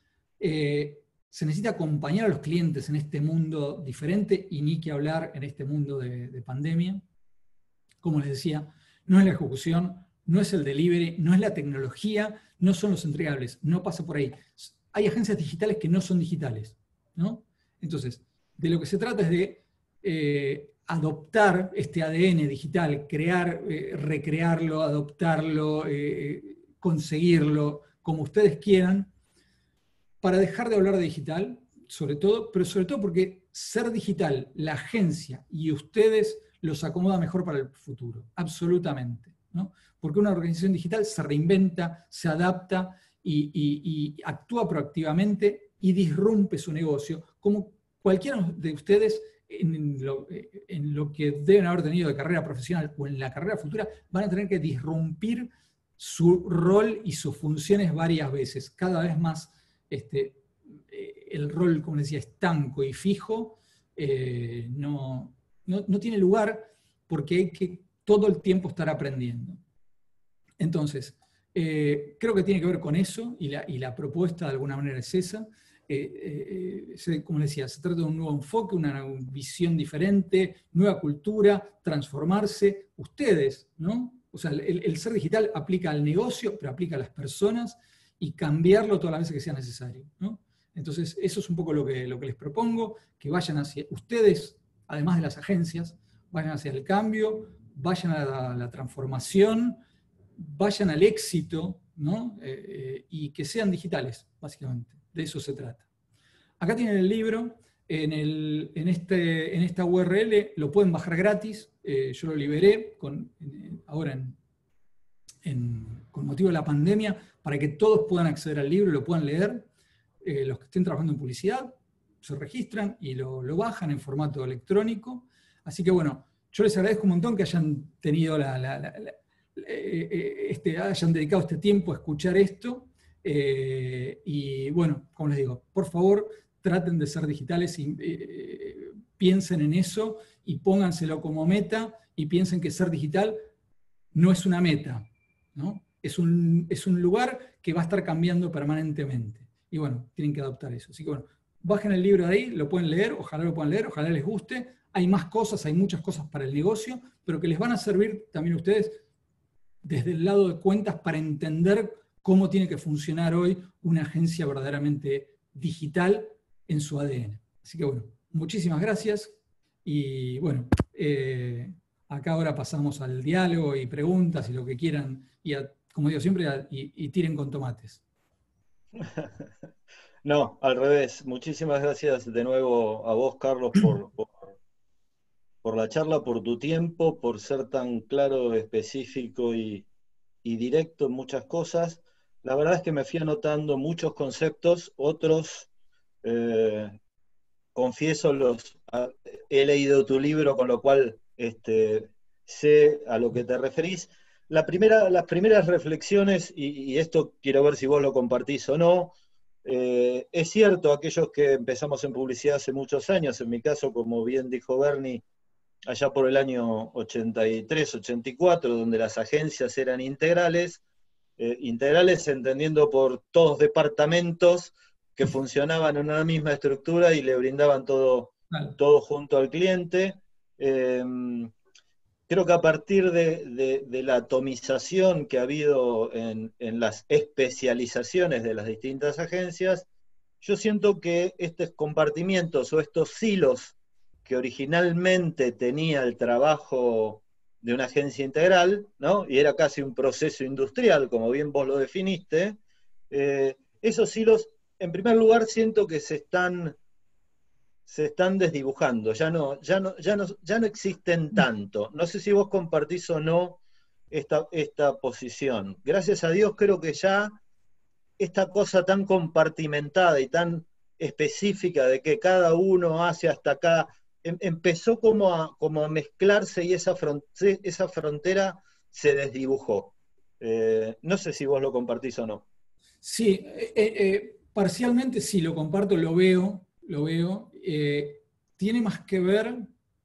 eh, se necesita acompañar a los clientes en este mundo diferente, y ni que hablar en este mundo de, de pandemia. Como les decía, no es la ejecución, no es el delivery, no es la tecnología, no son los entregables, no pasa por ahí. Hay agencias digitales que no son digitales, ¿no? Entonces, de lo que se trata es de eh, adoptar este A D N digital, crear, eh, recrearlo, adoptarlo, eh, conseguirlo, como ustedes quieran, para dejar de hablar de digital, sobre todo, pero sobre todo porque ser digital, la agencia y ustedes los acomoda mejor para el futuro, absolutamente, ¿no? Porque una organización digital se reinventa, se adapta y, y, y actúa proactivamente y disrumpe su negocio, como cualquiera de ustedes en lo, en lo que deben haber tenido de carrera profesional o en la carrera futura, van a tener que disrumpir su rol y sus funciones varias veces, cada vez más. Este, el rol, como decía, estanco y fijo, eh, no, no, no tiene lugar, porque hay que todo el tiempo estar aprendiendo. Entonces, eh, creo que tiene que ver con eso, y la, y la propuesta de alguna manera es esa. Eh, eh, como decía, se trata de un nuevo enfoque, una visión diferente, nueva cultura, transformarse. Ustedes, ¿no? O sea, el, el ser digital aplica al negocio, pero aplica a las personas, y cambiarlo todas las veces que sea necesario, ¿no? Entonces, eso es un poco lo que, lo que les propongo, que vayan hacia ustedes, además de las agencias, vayan hacia el cambio, vayan a la, la transformación, vayan al éxito, ¿no? Eh, eh, y que sean digitales, básicamente. De eso se trata. Acá tienen el libro, en, el, en, este, en esta U R L lo pueden bajar gratis, eh, yo lo liberé con, en, ahora en, en, con motivo de la pandemia, para que todos puedan acceder al libro y lo puedan leer. Eh, los que estén trabajando en publicidad se registran y lo, lo bajan en formato electrónico. Así que bueno, yo les agradezco un montón que hayan tenido la, la, la, la eh, este, hayan dedicado este tiempo a escuchar esto. Eh, y bueno, como les digo, por favor, traten de ser digitales y eh, piensen en eso y pónganselo como meta y piensen que ser digital no es una meta, ¿no? Es un, es un lugar que va a estar cambiando permanentemente. Y bueno, tienen que adoptar eso. Así que bueno, bajen el libro de ahí, lo pueden leer, ojalá lo puedan leer, ojalá les guste. Hay más cosas, hay muchas cosas para el negocio, pero que les van a servir también a ustedes desde el lado de cuentas para entender cómo tiene que funcionar hoy una agencia verdaderamente digital en su A D N. Así que bueno, muchísimas gracias. Y bueno, eh, acá ahora pasamos al diálogo y preguntas y lo que quieran. Y a, como digo siempre, a, y, y tiren con tomates. No, al revés. Muchísimas gracias de nuevo a vos, Carlos, por, por, por la charla, por tu tiempo, por ser tan claro, específico y, y directo en muchas cosas. La verdad es que me fui anotando muchos conceptos, otros, eh, confieso, los he leído tu libro, con lo cual este, sé a lo que te referís. La primera, las primeras reflexiones, y, y esto quiero ver si vos lo compartís o no, eh, es cierto, aquellos que empezamos en publicidad hace muchos años, en mi caso, como bien dijo Bernie, allá por el año ochenta y tres, ochenta y cuatro, donde las agencias eran integrales, eh, integrales entendiendo por todos departamentos que funcionaban en una misma estructura y le brindaban todo, todo junto al cliente. Eh, creo que a partir de, de, de la atomización que ha habido en, en las especializaciones de las distintas agencias, yo siento que estos compartimientos o estos silos que originalmente tenía el trabajo de una agencia integral, ¿no? Y era casi un proceso industrial, como bien vos lo definiste, eh, esos silos, en primer lugar, siento que se están, se están desdibujando, ya no, ya, no, ya, no, ya no existen tanto. No sé si vos compartís o no esta, esta posición. Gracias a Dios creo que ya esta cosa tan compartimentada y tan específica de que cada uno hace hasta acá, em, empezó como a, como a mezclarse y esa, front, esa frontera se desdibujó. Eh, no sé si vos lo compartís o no. Sí, eh, eh, parcialmente sí lo comparto, lo veo, lo veo. Eh, tiene más que ver,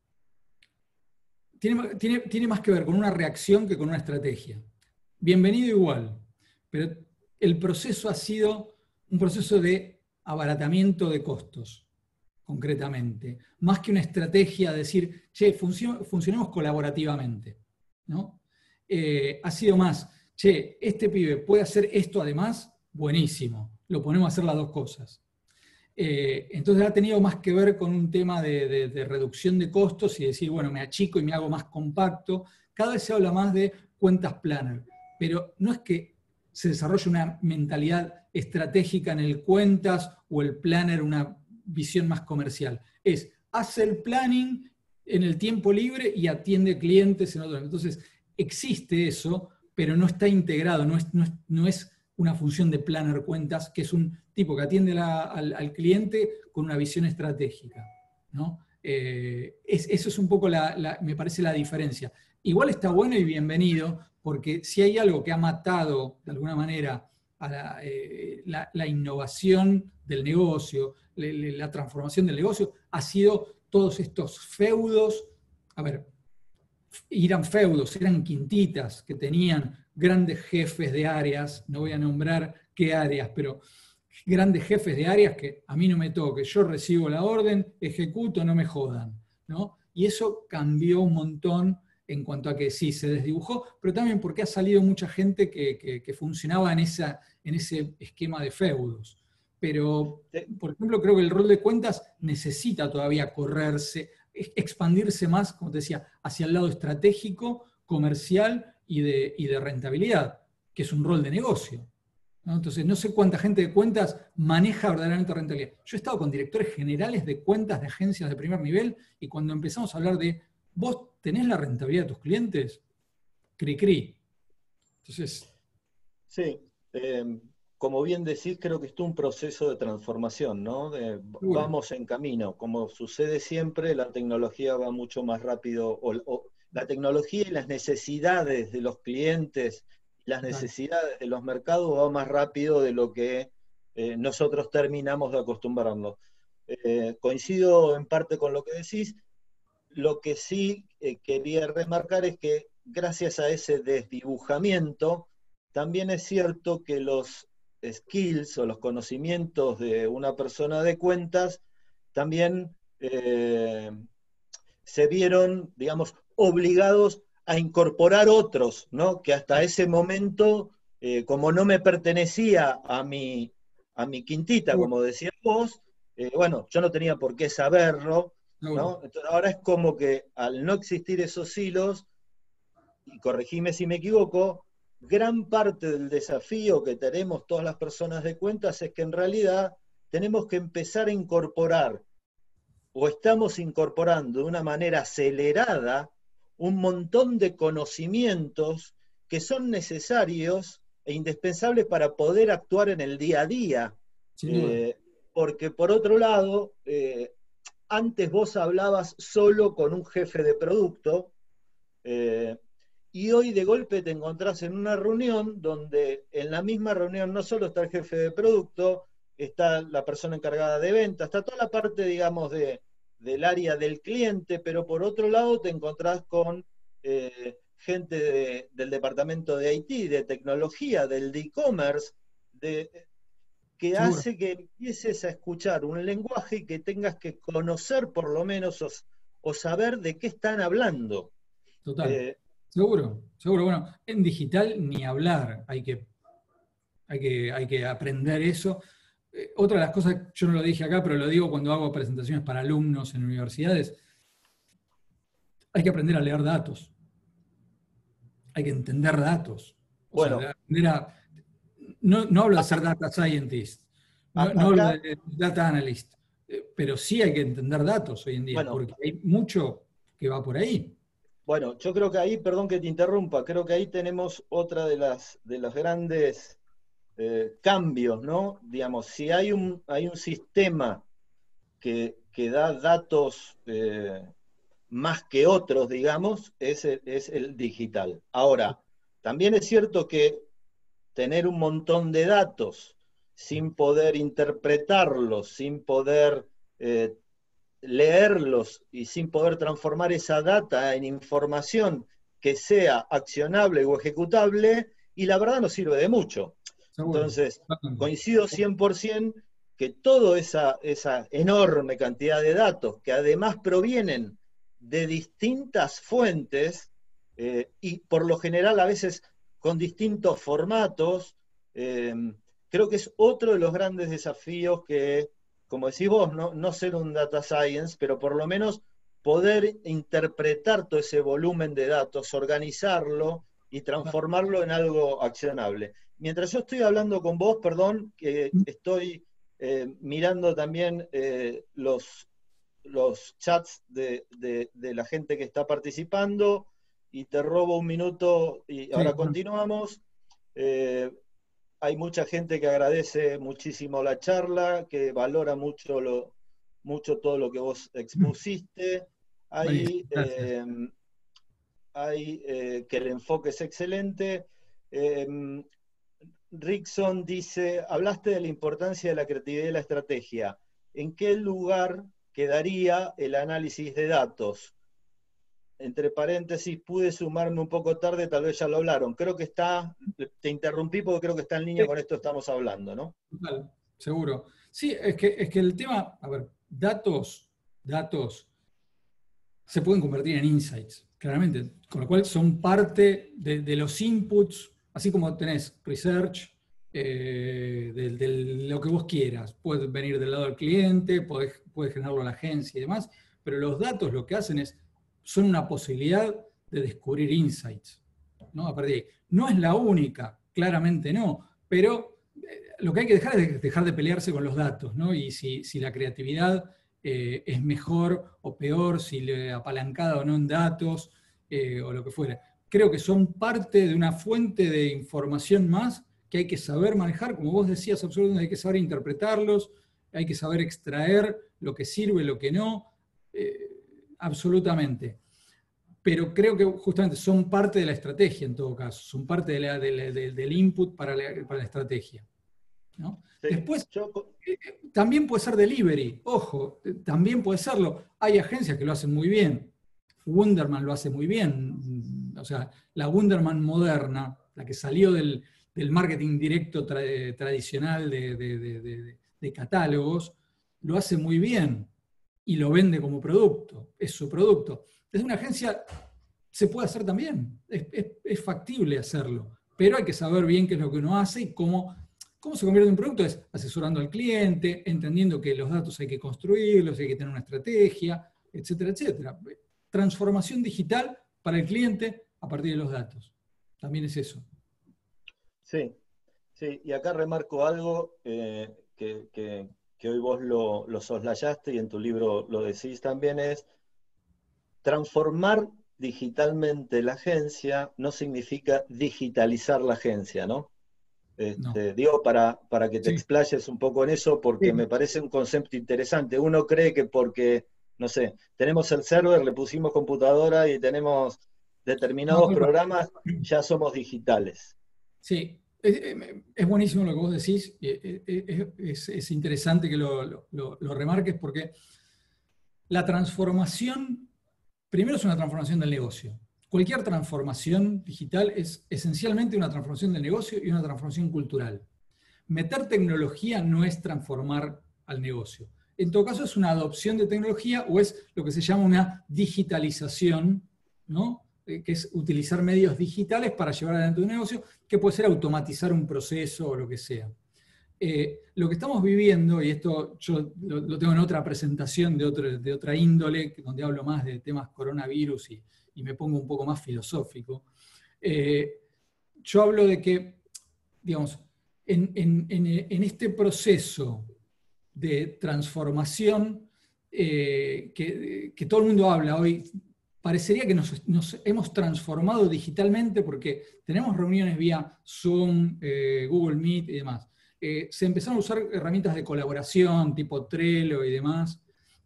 tiene, tiene, tiene más que ver con una reacción que con una estrategia. Bienvenido igual, pero el proceso ha sido un proceso de abaratamiento de costos, concretamente, más que una estrategia de decir, che, funcio, funcionemos colaborativamente, ¿no? Eh, ha sido más, che, este pibe puede hacer esto además, buenísimo, lo ponemos a hacer las dos cosas. Eh, entonces ha tenido más que ver con un tema de, de, de reducción de costos y decir, bueno, me achico y me hago más compacto. Cada vez se habla más de cuentas planner, pero no es que se desarrolle una mentalidad estratégica en el cuentas o el planner una visión más comercial. Es, hace el planning en el tiempo libre y atiende clientes en otro. Entonces, existe eso, pero no está integrado, no es, no es, no es una función de planner cuentas, que es un tipo que atiende la, al, al cliente con una visión estratégica, ¿no? Eh, es, eso es un poco, la, la, me parece, la diferencia. Igual está bueno y bienvenido, porque si hay algo que ha matado, de alguna manera, a la, eh, la, la innovación del negocio, le, le, la transformación del negocio, ha sido todos estos feudos. A ver, eran feudos, eran quintitas que tenían grandes jefes de áreas, no voy a nombrar qué áreas, pero grandes jefes de áreas que a mí no me toque, yo recibo la orden, ejecuto, no me jodan, ¿no? Y eso cambió un montón en cuanto a que sí, se desdibujó, pero también porque ha salido mucha gente que, que, que funcionaba en, esa, en ese esquema de feudos. Pero, por ejemplo, creo que el rol de cuentas necesita todavía correrse, expandirse más, como te decía, hacia el lado estratégico, comercial y de, y de rentabilidad, que es un rol de negocio, ¿no? Entonces, no sé cuánta gente de cuentas maneja verdaderamente rentabilidad. Yo he estado con directores generales de cuentas de agencias de primer nivel y cuando empezamos a hablar de, ¿vos tenés la rentabilidad de tus clientes? Cri, cri. Entonces... Sí, eh, como bien decís, creo que esto es un proceso de transformación, ¿no? De- Seguro. vamos en camino. Como sucede siempre, la tecnología va mucho más rápido, o, o la tecnología y las necesidades de los clientes, las Total. necesidades de los mercados va más rápido de lo que eh, nosotros terminamos de acostumbrarnos. Eh, coincido en parte con lo que decís. Lo que sí eh, quería remarcar es que gracias a ese desdibujamiento, también es cierto que los skills o los conocimientos de una persona de cuentas también eh, se vieron, digamos, obligados a incorporar otros, ¿no? Que hasta ese momento, eh, como no me pertenecía a mi, a mi quintita, Seguro. como decías vos, eh, bueno, yo no tenía por qué saberlo, Seguro. ¿no? Entonces, ahora es como que al no existir esos hilos, y corregime si me equivoco, gran parte del desafío que tenemos todas las personas de cuentas es que en realidad tenemos que empezar a incorporar o estamos incorporando de una manera acelerada un montón de conocimientos que son necesarios e indispensables para poder actuar en el día a día. Sin duda. Eh, porque por otro lado, eh, antes vos hablabas solo con un jefe de producto, eh, y hoy de golpe te encontrás en una reunión donde en la misma reunión no solo está el jefe de producto, está la persona encargada de venta, está toda la parte, digamos, de, del área del cliente, pero por otro lado te encontrás con eh, gente de, del departamento de I T, de tecnología, del e-commerce, de, que Seguro. hace que empieces a escuchar un lenguaje y que tengas que conocer por lo menos o, o saber de qué están hablando. Total. Eh, Seguro. Seguro. Bueno, en digital ni hablar. Hay que, hay que, hay que aprender eso. Eh, otra de las cosas, yo no lo dije acá, pero lo digo cuando hago presentaciones para alumnos en universidades, hay que aprender a leer datos. Hay que entender datos. O sea, bueno, aprender a... No, no hablo de ser data scientist, no, no hablo acá, de data analyst, eh, pero sí hay que entender datos hoy en día, bueno, porque hay mucho que va por ahí. bueno, yo creo que ahí, perdón que te interrumpa, creo que ahí tenemos otra de las de los grandes eh, cambios, ¿no? Digamos, si hay un, hay un sistema que, que da datos eh, más que otros, digamos, es el, es el digital. Ahora, también es cierto que tener un montón de datos sin poder interpretarlos, sin poder eh, leerlos y sin poder transformar esa data en información que sea accionable o ejecutable, y la verdad no sirve de mucho. Seguro. Entonces, coincido cien por ciento que toda esa, esa enorme cantidad de datos, que además provienen de distintas fuentes, eh, y por lo general a veces con distintos formatos, eh, creo que es otro de los grandes desafíos que, como decís vos, no, no ser un data science, pero por lo menos poder interpretar todo ese volumen de datos, organizarlo y transformarlo en algo accionable. Mientras yo estoy hablando con vos, perdón, que estoy eh, mirando también eh, los, los chats de, de, de la gente que está participando y te robo un minuto y Sí, ahora continuamos. Eh, hay mucha gente que agradece muchísimo la charla, que valora mucho, lo, mucho todo lo que vos expusiste. buenísimo, Hay, gracias. eh, hay eh, que el enfoque es excelente. Eh, Rickson dice, hablaste de la importancia de la creatividad y la estrategia. ¿En qué lugar quedaría el análisis de datos? Entre paréntesis, pude sumarme un poco tarde, tal vez ya lo hablaron. Creo que está, te interrumpí porque creo que está en línea con esto que estamos hablando, ¿no? Total, seguro. Sí, es que, es que el tema, a ver, datos, datos se pueden convertir en insights, claramente, con lo cual son parte de, de los inputs, así como tenés research, eh, de, de lo que vos quieras. Puede venir del lado del cliente, puede, puede generarlo a la agencia y demás, pero los datos lo que hacen es, son una posibilidad de descubrir insights. ¿no? A partir de ahí. No es la única, claramente no, pero eh, lo que hay que dejar es dejar de pelearse con los datos, ¿no? Y si, si la creatividad eh, es mejor o peor, si le apalancada o no en datos, eh, o lo que fuera. Creo que son parte de una fuente de información más que hay que saber manejar, como vos decías, absolutamente hay que saber interpretarlos, hay que saber extraer lo que sirve, lo que no, eh, absolutamente. Pero creo que justamente son parte de la estrategia en todo caso, son parte de la, de la, de, del input para la, para la estrategia, ¿no? Sí, Después, yo, eh, también puede ser delivery, ojo, eh, también puede serlo. Hay agencias que lo hacen muy bien. Wunderman lo hace muy bien. O sea, la Wunderman moderna, la que salió del, del marketing directo tra tradicional de, de, de, de, de catálogos, lo hace muy bien y lo vende como producto, es su producto. Desde una agencia se puede hacer también, es, es, es factible hacerlo, pero hay que saber bien qué es lo que uno hace y cómo, cómo se convierte en un producto, es asesorando al cliente, entendiendo que los datos hay que construirlos, hay que tener una estrategia, etcétera, etcétera. Transformación digital para el cliente a partir de los datos. También es eso. sí, sí, y acá remarco algo eh, que, que, que hoy vos lo, lo soslayaste y en tu libro lo decís también, es transformar digitalmente la agencia no significa digitalizar la agencia, ¿no? No. Este, digo, para, para que te Sí. explayes un poco en eso, porque me Sí. parece un concepto interesante. Uno cree que porque, no sé, tenemos el server, le pusimos computadora y tenemos No, determinados tal cual. programas, ya somos digitales. Sí, es, es buenísimo lo que vos decís, es, es interesante que lo, lo, lo, remarques porque la transformación, primero es una transformación del negocio. Cualquier transformación digital es esencialmente una transformación del negocio y una transformación cultural. Meter tecnología no es transformar al negocio. En todo caso es una adopción de tecnología o es lo que se llama una digitalización, ¿no? Que es utilizar medios digitales para llevar adelante un negocio, que puede ser automatizar un proceso o lo que sea. Eh, lo que estamos viviendo, y esto yo lo, lo tengo en otra presentación de, otro, de otra índole, donde hablo más de temas coronavirus y, y me pongo un poco más filosófico, eh, yo hablo de que, digamos, en, en, en, en este proceso de transformación eh, que, que todo el mundo habla hoy, parecería que nos, nos, hemos transformado digitalmente porque tenemos reuniones vía Zoom, eh, Google Meet y demás. Eh, se empezaron a usar herramientas de colaboración tipo Trello y demás.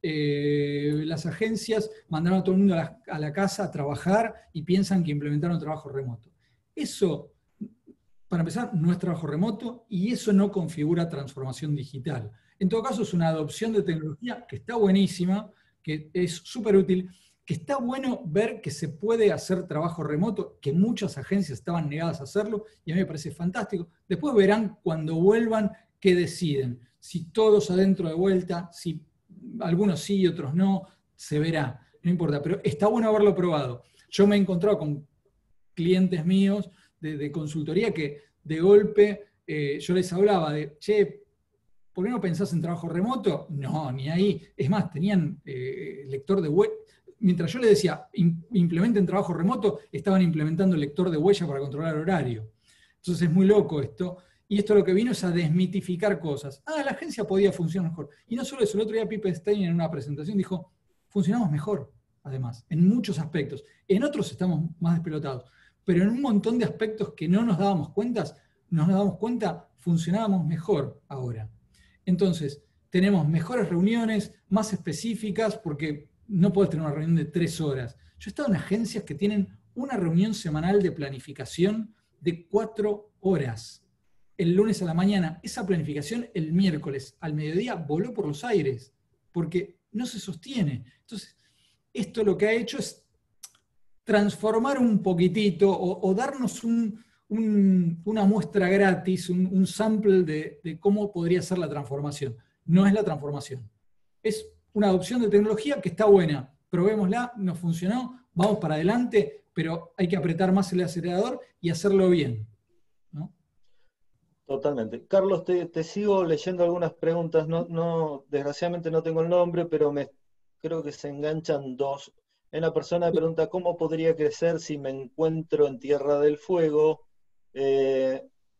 Eh, las agencias mandaron a todo el mundo a la, a la casa a trabajar y piensan que implementaron trabajo remoto. Eso, para empezar, no es trabajo remoto y eso no configura transformación digital. En todo caso, es una adopción de tecnología que está buenísima, que es súper útil, que está bueno ver que se puede hacer trabajo remoto, que muchas agencias estaban negadas a hacerlo, y a mí me parece fantástico. Después verán cuando vuelvan qué deciden. Si todos adentro de vuelta, si algunos sí y otros no, se verá, no importa, pero está bueno haberlo probado. Yo me he encontrado con clientes míos de, de consultoría que de golpe eh, yo les hablaba de, che, ¿por qué no pensás en trabajo remoto? No, ni ahí. Es más, tenían eh, lector de huella. Mientras yo les decía, implementen trabajo remoto, estaban implementando el lector de huella para controlar el horario. Entonces es muy loco esto. Y esto lo que vino es a desmitificar cosas. Ah, la agencia podía funcionar mejor. Y no solo eso, el otro día Pipe Stein en una presentación dijo, funcionamos mejor, además, en muchos aspectos. En otros estamos más despelotados. Pero en un montón de aspectos que no nos dábamos cuenta, nos damos cuenta, funcionábamos mejor ahora. Entonces, tenemos mejores reuniones, más específicas, porque no podés tener una reunión de tres horas. Yo he estado en agencias que tienen una reunión semanal de planificación de cuatro horas. El lunes a la mañana, esa planificación el miércoles al mediodía voló por los aires, porque no se sostiene. Entonces, esto lo que ha hecho es transformar un poquitito o, o darnos un, un, una muestra gratis, un, un sample de, de cómo podría ser la transformación. No es la transformación. Es una adopción de tecnología que está buena. Probémosla, nos funcionó, vamos para adelante, pero hay que apretar más el acelerador y hacerlo bien, ¿no? Totalmente. Carlos, te, te sigo leyendo algunas preguntas. No, no, desgraciadamente no tengo el nombre, pero me, creo que se enganchan dos Hay una persona que pregunta, ¿cómo podría crecer si me encuentro en Tierra del Fuego? Eh,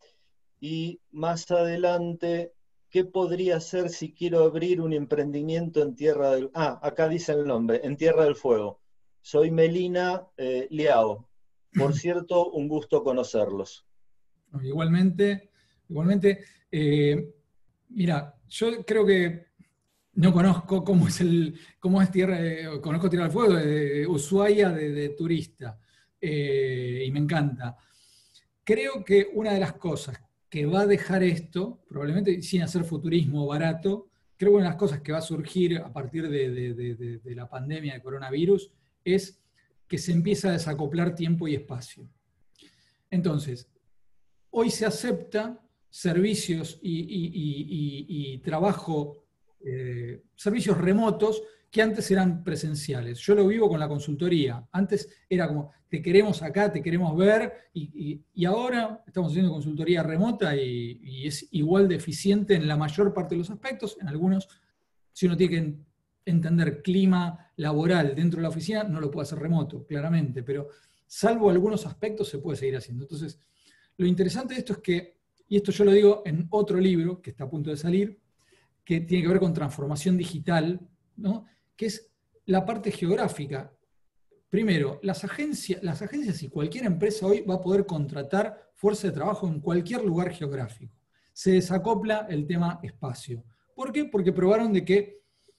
y más adelante, ¿qué podría hacer si quiero abrir un emprendimiento en Tierra del... Ah, acá dice el nombre, en Tierra del Fuego. Soy Melina eh, Liao. Por cierto, un gusto conocerlos. Igualmente, igualmente eh, mira, yo creo que no conozco cómo es, el, cómo es Tierra, eh, conozco Tierra del Fuego de Ushuaia de, de turista, eh, y me encanta. Creo que una de las cosas que va a dejar esto, probablemente sin hacer futurismo barato, creo que una de las cosas que va a surgir a partir de, de, de, de la pandemia de coronavirus es que se empieza a desacoplar tiempo y espacio. Entonces, hoy se acepta servicios y, y, y, y, y trabajo, eh, servicios remotos que antes eran presenciales. Yo lo vivo con la consultoría. Antes era como, te queremos acá, te queremos ver, y, y, y ahora estamos haciendo consultoría remota y, y es igual de eficiente en la mayor parte de los aspectos. En algunos, si uno tiene que entender clima laboral dentro de la oficina, no lo puede hacer remoto, claramente, pero salvo algunos aspectos se puede seguir haciendo. Entonces, lo interesante de esto es que, y esto yo lo digo en otro libro que está a punto de salir, que tiene que ver con transformación digital, ¿no? Que es la parte geográfica. Primero, las agencias, las agencias y cualquier empresa hoy va a poder contratar fuerza de trabajo en cualquier lugar geográfico. Se desacopla el tema espacio. ¿Por qué? Porque probaron de que,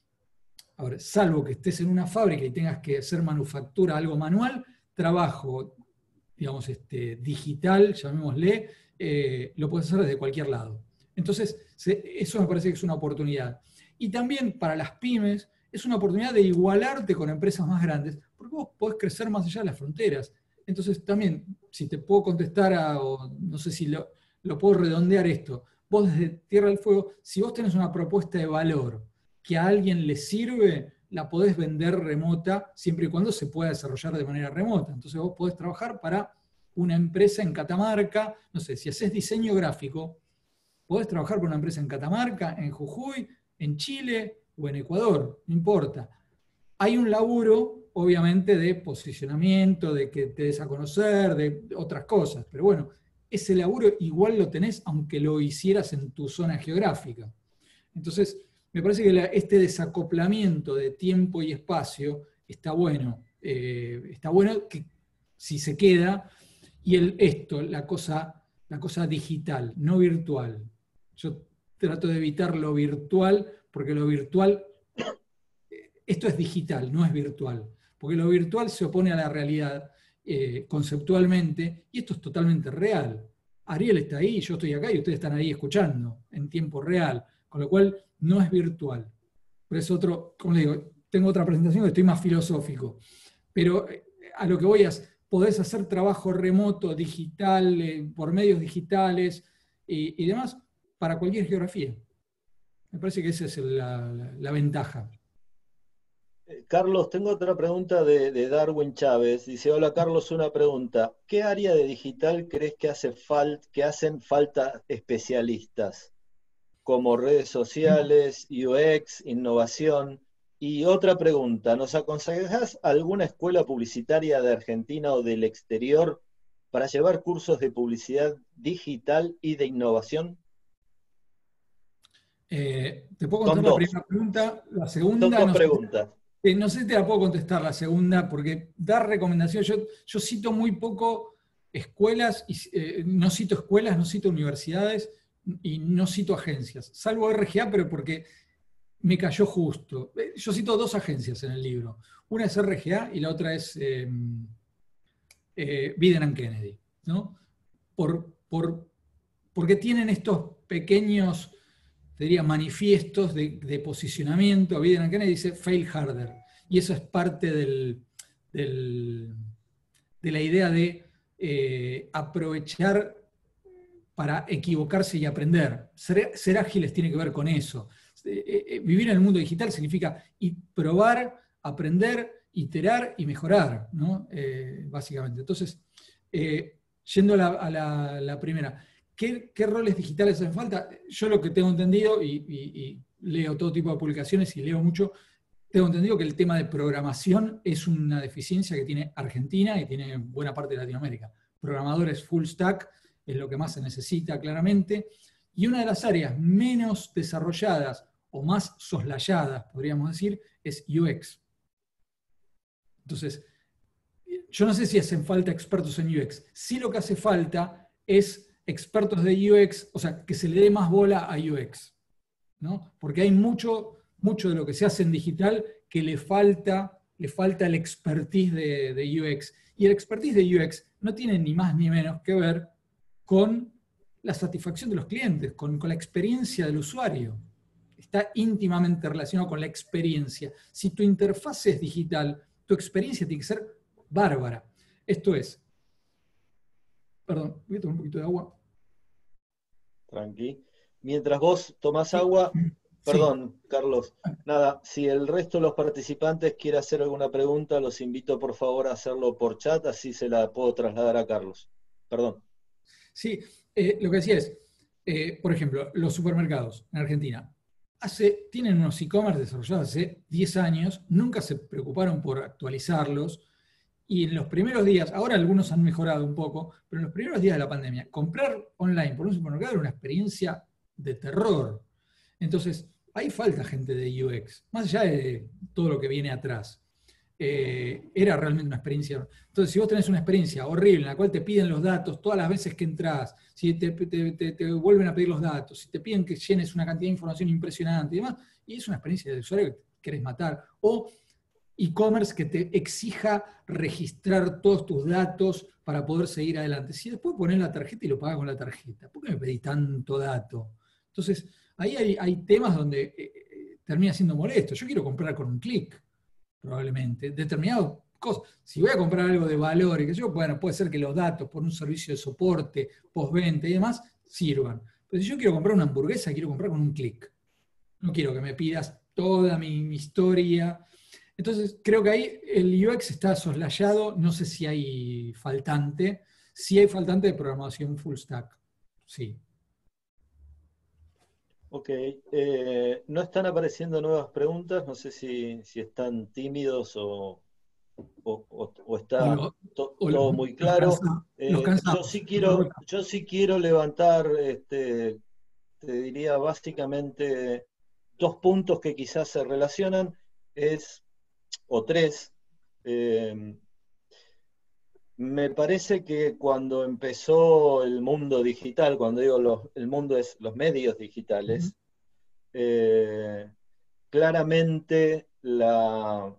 a ver, salvo que estés en una fábrica y tengas que hacer manufactura, algo manual, trabajo, digamos, este, digital, llamémosle, eh, lo puedes hacer desde cualquier lado. Entonces, se, eso me parece que es una oportunidad. Y también para las pymes, es una oportunidad de igualarte con empresas más grandes, porque vos podés crecer más allá de las fronteras. Entonces, también, si te puedo contestar, a, o no sé si lo, lo puedo redondear esto, vos desde Tierra del Fuego, si vos tenés una propuesta de valor que a alguien le sirve, la podés vender remota, siempre y cuando se pueda desarrollar de manera remota. Entonces vos podés trabajar para una empresa en Catamarca, no sé, si haces diseño gráfico, podés trabajar para una empresa en Catamarca, en Jujuy, en Chile o en Ecuador, no importa. Hay un laburo, obviamente, de posicionamiento, de que te des a conocer, de otras cosas, pero bueno, ese laburo igual lo tenés aunque lo hicieras en tu zona geográfica. Entonces, me parece que la, este desacoplamiento de tiempo y espacio está bueno. Eh, está bueno que si se queda, y el, esto, la cosa, la cosa digital, no virtual. Yo trato de evitar lo virtual, porque lo virtual, esto es digital, no es virtual. Porque lo virtual se opone a la realidad eh, conceptualmente, y esto es totalmente real. Ariel está ahí, yo estoy acá, y ustedes están ahí escuchando en tiempo real. Con lo cual, no es virtual. Pero es otro, como le digo, tengo otra presentación que estoy más filosófico. Pero a lo que voy es, podés hacer trabajo remoto, digital, eh, por medios digitales y, y demás, para cualquier geografía. Me parece que esa es la, la, la ventaja. Carlos, tengo otra pregunta de, de Darwin Chávez. Dice, hola Carlos, una pregunta. ¿Qué área de digital crees que, hace fal que hacen falta especialistas? Como redes sociales, U X, innovación. Y otra pregunta, ¿nos aconsejas alguna escuela publicitaria de Argentina o del exterior para llevar cursos de publicidad digital y de innovación? Eh, te puedo Son contestar la dos, primera pregunta. La son segunda, dos no sé, preguntas. eh, no sé si te la puedo contestar la segunda, porque dar recomendaciones, yo, yo cito muy poco escuelas, y, eh, no cito escuelas, no cito universidades y no cito agencias, salvo R G A, pero porque me cayó justo. Yo cito dos agencias en el libro. Una es R G A y la otra es eh, eh, Biden and Kennedy, ¿no? Por, por, porque tienen estos pequeños, te diría, manifiestos de, de posicionamiento. Biden and Kennedy dice fail harder. Y eso es parte del, del, de la idea de eh, aprovechar para equivocarse y aprender. Ser, ser ágiles tiene que ver con eso. Eh, eh, vivir en el mundo digital significa y probar, aprender, iterar y mejorar, ¿no? Eh, básicamente. Entonces, eh, yendo a la, a la, la primera, ¿qué, ¿qué roles digitales hacen falta? Yo lo que tengo entendido, y, y, y leo todo tipo de publicaciones y leo mucho, tengo entendido que el tema de programación es una deficiencia que tiene Argentina y tiene buena parte de Latinoamérica. Programadores full stack es lo que más se necesita claramente. Y una de las áreas menos desarrolladas o más soslayadas, podríamos decir, es U X. Entonces, yo no sé si hacen falta expertos en U X. Sí, lo que hace falta es expertos de U X, o sea, que se le dé más bola a U X, ¿no? Porque hay mucho, mucho de lo que se hace en digital que le falta, le falta el expertise de, de U X. Y el expertise de U X no tiene ni más ni menos que ver con la satisfacción de los clientes, con, con la experiencia del usuario. Está íntimamente relacionado con la experiencia. Si tu interfaz es digital, tu experiencia tiene que ser bárbara. Esto es, perdón, voy a tomar un poquito de agua. Tranqui. Mientras vos tomás agua, perdón, sí. Carlos, nada, si el resto de los participantes quiere hacer alguna pregunta, los invito por favor a hacerlo por chat, así se la puedo trasladar a Carlos. Perdón. Sí, eh, lo que decía es, eh, por ejemplo, los supermercados en Argentina. Hace, tienen unos e-commerce desarrollados hace diez años, nunca se preocuparon por actualizarlos, y en los primeros días, ahora algunos han mejorado un poco, pero en los primeros días de la pandemia, comprar online por un supermercado era una experiencia de terror. Entonces, ahí falta gente de U X, más allá de todo lo que viene atrás. Eh, era realmente una experiencia. Entonces, si vos tenés una experiencia horrible en la cual te piden los datos todas las veces que entras, si te, te, te, te vuelven a pedir los datos, si te piden que llenes una cantidad de información impresionante y demás, y es una experiencia de usuario que querés matar. O e-commerce que te exija registrar todos tus datos para poder seguir adelante. Si después pones la tarjeta y lo pagas con la tarjeta, ¿por qué me pedís tanto dato? Entonces, ahí hay, hay temas donde eh, termina siendo molesto. Yo quiero comprar con un clic, probablemente, determinado cosas. Si voy a comprar algo de valor y que yo, bueno, puede ser que los datos por un servicio de soporte, postventa y demás, sirvan. Pero si yo quiero comprar una hamburguesa, quiero comprar con un clic. No quiero que me pidas toda mi, mi historia. Entonces, creo que ahí el U X está soslayado, no sé si hay faltante, sí hay faltante de programación full stack, sí. Ok, eh, no están apareciendo nuevas preguntas, no sé si, si están tímidos o, o, o, o está O lo, to, o todo los, muy los, claro. cansa, los Eh, yo cansamos. sí quiero, yo sí quiero levantar, este, te diría básicamente dos puntos que quizás se relacionan, es, o tres. Eh, me parece que cuando empezó el mundo digital, cuando digo los, el mundo es los medios digitales, uh-huh. eh, claramente la,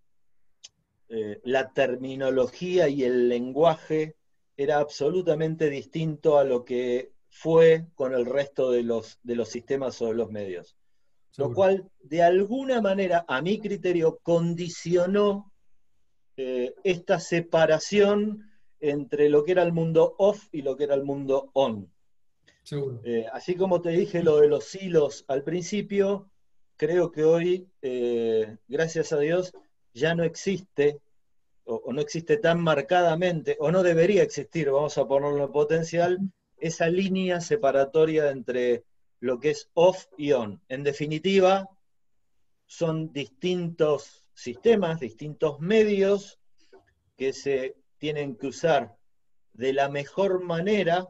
eh, la terminología y el lenguaje era absolutamente distinto a lo que fue con el resto de los, de los sistemas o de los medios. Seguro. Lo cual, de alguna manera, a mi criterio, condicionó eh, esta separación entre lo que era el mundo off y lo que era el mundo on. Seguro. Eh, así como te dije lo de los hilos al principio, creo que hoy, eh, gracias a Dios, ya no existe, o, o no existe tan marcadamente, o no debería existir, vamos a ponerlo en potencial, esa línea separatoria entre lo que es off y on. En definitiva, son distintos sistemas, distintos medios que se tienen que usar de la mejor manera,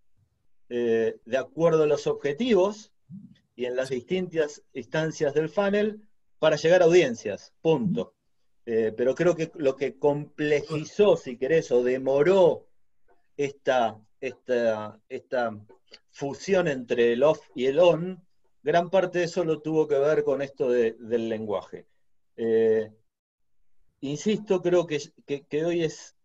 eh, de acuerdo a los objetivos y en las distintas instancias del funnel para llegar a audiencias, punto. Eh, pero creo que lo que complejizó, si querés, o demoró esta, esta, esta fusión entre el off y el on, gran parte de eso lo tuvo que ver con esto de, del lenguaje. Eh, insisto, creo que, que, que hoy es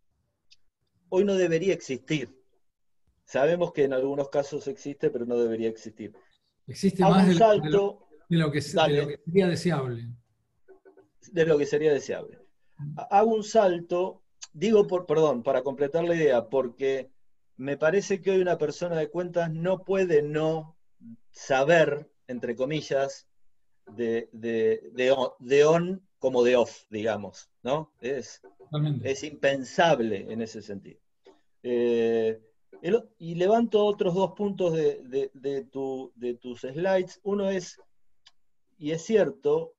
hoy no debería existir. Sabemos que en algunos casos existe, pero no debería existir. Existe Hago más un de lo, de lo, salto, de lo, que, de lo que sería deseable. De lo que sería deseable. Hago un salto, digo, por, perdón, para completar la idea, porque me parece que hoy una persona de cuentas no puede no saber, entre comillas, de, de, de, on, de on como de off, digamos, ¿no? Es, es impensable en ese sentido. Eh, el, y levanto otros dos puntos de, de, de, tu, de tus slides. Uno es, y es cierto,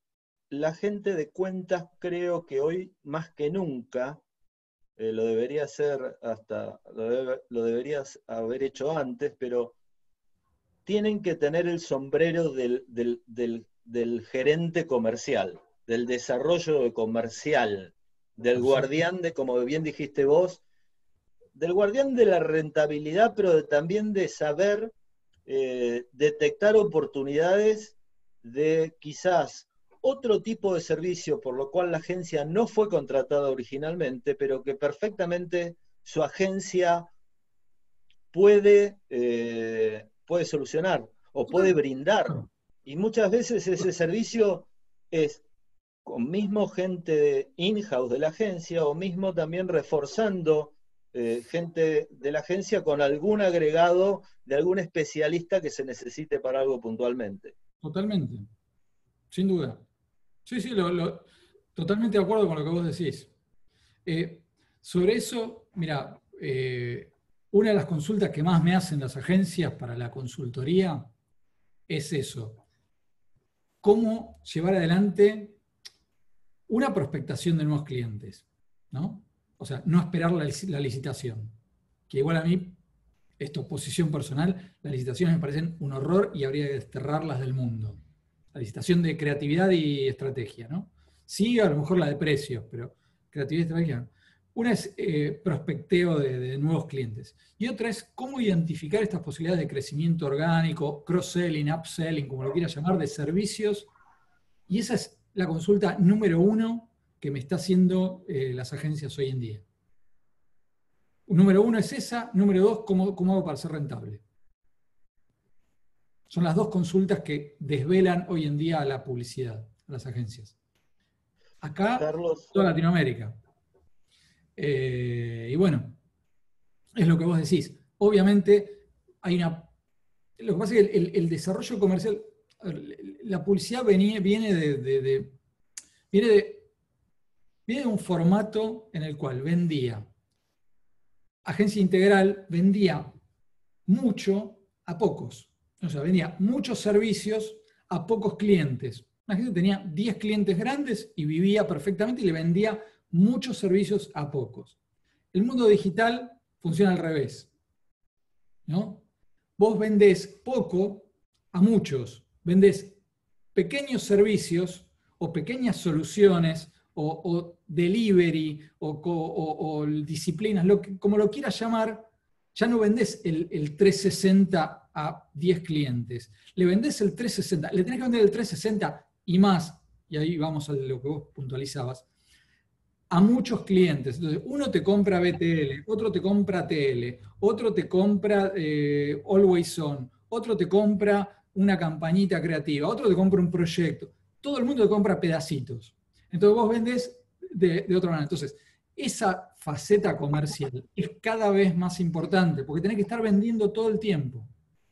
la gente de cuentas creo que hoy más que nunca, eh, lo debería hacer hasta, lo, debe, lo deberías haber hecho antes, pero tienen que tener el sombrero del, del, del, del gerente comercial, del desarrollo comercial, del guardián de, como bien dijiste vos, del guardián de la rentabilidad, pero de, también de saber eh, detectar oportunidades de quizás otro tipo de servicio por lo cual la agencia no fue contratada originalmente, pero que perfectamente su agencia puede, eh, puede solucionar o puede brindar. Y muchas veces ese servicio es con mismo gente de in-house de la agencia o mismo también reforzando eh, gente de la agencia con algún agregado de algún especialista que se necesite para algo puntualmente. Totalmente, sin duda. Sí, sí, lo, lo, totalmente de acuerdo con lo que vos decís. Eh, sobre eso, mira, eh, una de las consultas que más me hacen las agencias para la consultoría es eso. Cómo llevar adelante una prospectación de nuevos clientes, ¿no? O sea, no esperar la, la licitación. Que igual a mí, esto es posición personal, las licitaciones me parecen un horror y habría que desterrarlas del mundo. La licitación de creatividad y estrategia, ¿no? Sí, a lo mejor la de precios, pero creatividad y estrategia no. Una es eh, prospecteo de, de nuevos clientes. Y otra es cómo identificar estas posibilidades de crecimiento orgánico, cross-selling, upselling, como lo quieras llamar, de servicios. Y esa es la consulta número uno que me está haciendo eh, las agencias hoy en día. Número uno es esa. Número dos, ¿cómo, cómo hago para ser rentable? Son las dos consultas que desvelan hoy en día a la publicidad, a las agencias. Acá, Carlos, toda Latinoamérica. Eh, y bueno, es lo que vos decís. Obviamente, hay una... Lo que pasa es que el, el, el desarrollo comercial, la publicidad venía, viene de, de, de, viene de... Viene de un formato en el cual vendía, agencia integral vendía mucho a pocos. O sea, vendía muchos servicios a pocos clientes. La gente tenía diez clientes grandes y vivía perfectamente y le vendía muchos servicios a pocos. El mundo digital funciona al revés, ¿no? Vos vendés poco a muchos, vendés pequeños servicios o pequeñas soluciones o, o delivery o, o, o disciplinas, lo que, como lo quieras llamar. Ya no vendés el, el trescientos sesenta a diez clientes, le vendés el trescientos sesenta, le tenés que vender el trescientos sesenta y más, y ahí vamos a lo que vos puntualizabas, a muchos clientes. Entonces, uno te compra B T L, otro te compra T L, otro te compra eh, Always On, otro te compra una campañita creativa, otro te compra un proyecto. Todo el mundo te compra pedacitos. Entonces vos vendés de, de otra manera. Entonces, esa faceta comercial es cada vez más importante, porque tenés que estar vendiendo todo el tiempo.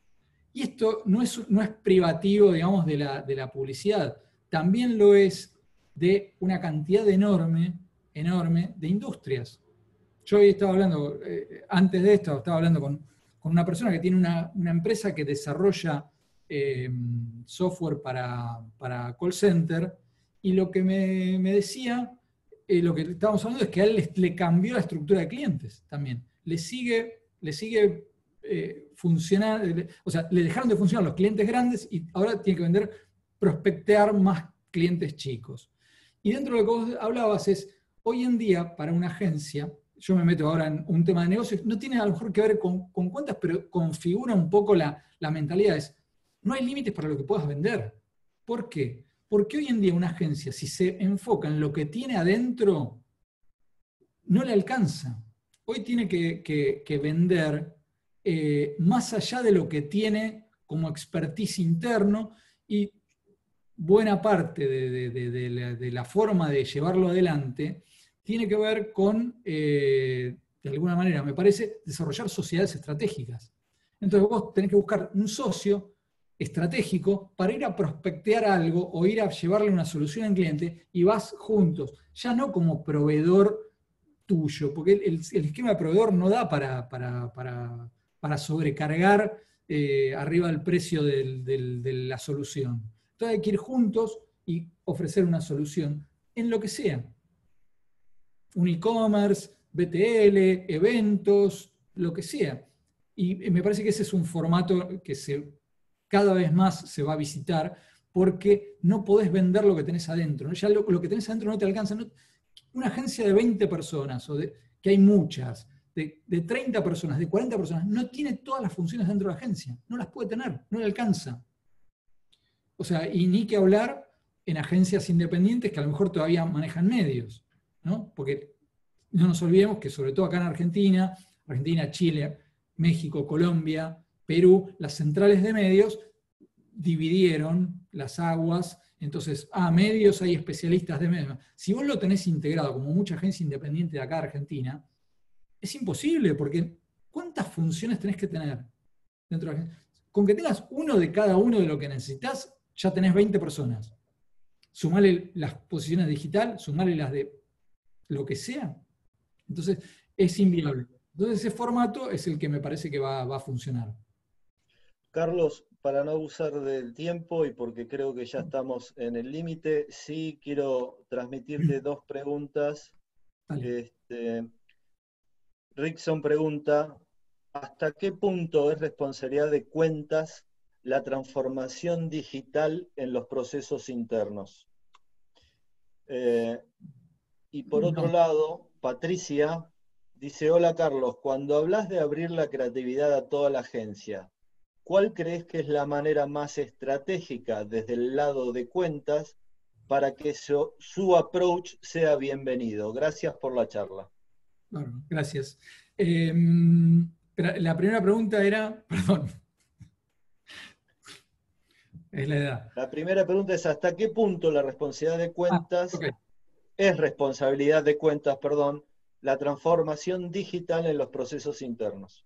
Y esto no es, no es privativo, digamos, de la, de la publicidad. También lo es de una cantidad enorme, enorme de industrias. Yo hoy estaba hablando, eh, antes de esto, estaba hablando con, con una persona que tiene una, una empresa que desarrolla eh, software para, para call center, y lo que me, me decía, eh, lo que estábamos hablando es que a él le, le cambió la estructura de clientes también. Le sigue, le sigue eh, funcionando, o sea, le dejaron de funcionar los clientes grandes y ahora tiene que vender, prospectear más clientes chicos. Y dentro de lo que vos hablabas es, hoy en día, para una agencia, yo me meto ahora en un tema de negocios, no tiene a lo mejor que ver con, con cuentas, pero configura un poco la, la mentalidad. Es, no hay límites para lo que puedas vender. ¿Por qué? Porque hoy en día una agencia, si se enfoca en lo que tiene adentro, no le alcanza. Hoy tiene que, que, que vender eh, más allá de lo que tiene como expertise interno, y buena parte de, de, de, de, la, de la forma de llevarlo adelante tiene que ver con, eh, de alguna manera, me parece, desarrollar sociedades estratégicas. Entonces vos tenés que buscar un socio estratégico para ir a prospectear algo o ir a llevarle una solución al cliente, y vas juntos, ya no como proveedor tuyo, porque el, el esquema de proveedor no da para, para, para, para sobrecargar eh, arriba del precio del, del, de la solución. Entonces hay que ir juntos y ofrecer una solución en lo que sea. Un e-commerce, B T L, eventos, lo que sea. Y me parece que ese es un formato que se, cada vez más se va a visitar, porque no podés vender lo que tenés adentro, ¿no? Ya lo, lo que tenés adentro no te alcanza. No, una agencia de veinte personas, o de, que hay muchas, de, de treinta personas, de cuarenta personas, no tiene todas las funciones dentro de la agencia. No las puede tener, no le alcanza. O sea, y ni que hablar en agencias independientes que a lo mejor todavía manejan medios, ¿no? Porque no nos olvidemos que sobre todo acá en Argentina, Argentina, Chile, México, Colombia, Perú, las centrales de medios dividieron las aguas. Entonces, ah, medios, hay especialistas de medios. Si vos lo tenés integrado, como mucha agencia independiente de acá de Argentina, es imposible, porque ¿cuántas funciones tenés que tener dentro de la agencia? Con que tengas uno de cada uno de lo que necesitas, ya tenés veinte personas. Sumale las posiciones digital, sumale las de lo que sea. Entonces, es inviable. Entonces, ese formato es el que me parece que va, va a funcionar. Carlos, para no abusar del tiempo y porque creo que ya estamos en el límite, sí quiero transmitirte dos preguntas. Este, Rickson pregunta, ¿hasta qué punto es responsabilidad de cuentas la transformación digital en los procesos internos? Eh, y por otro No. lado, Patricia dice, hola Carlos, cuando hablas de abrir la creatividad a toda la agencia, ¿cuál crees que es la manera más estratégica desde el lado de cuentas para que su, su approach sea bienvenido? Gracias por la charla. Bueno, gracias. Eh, la primera pregunta era, perdón, es la edad. La primera pregunta es, ¿hasta qué punto la responsabilidad de cuentas, ah, okay. es responsabilidad de cuentas, perdón, la transformación digital en los procesos internos?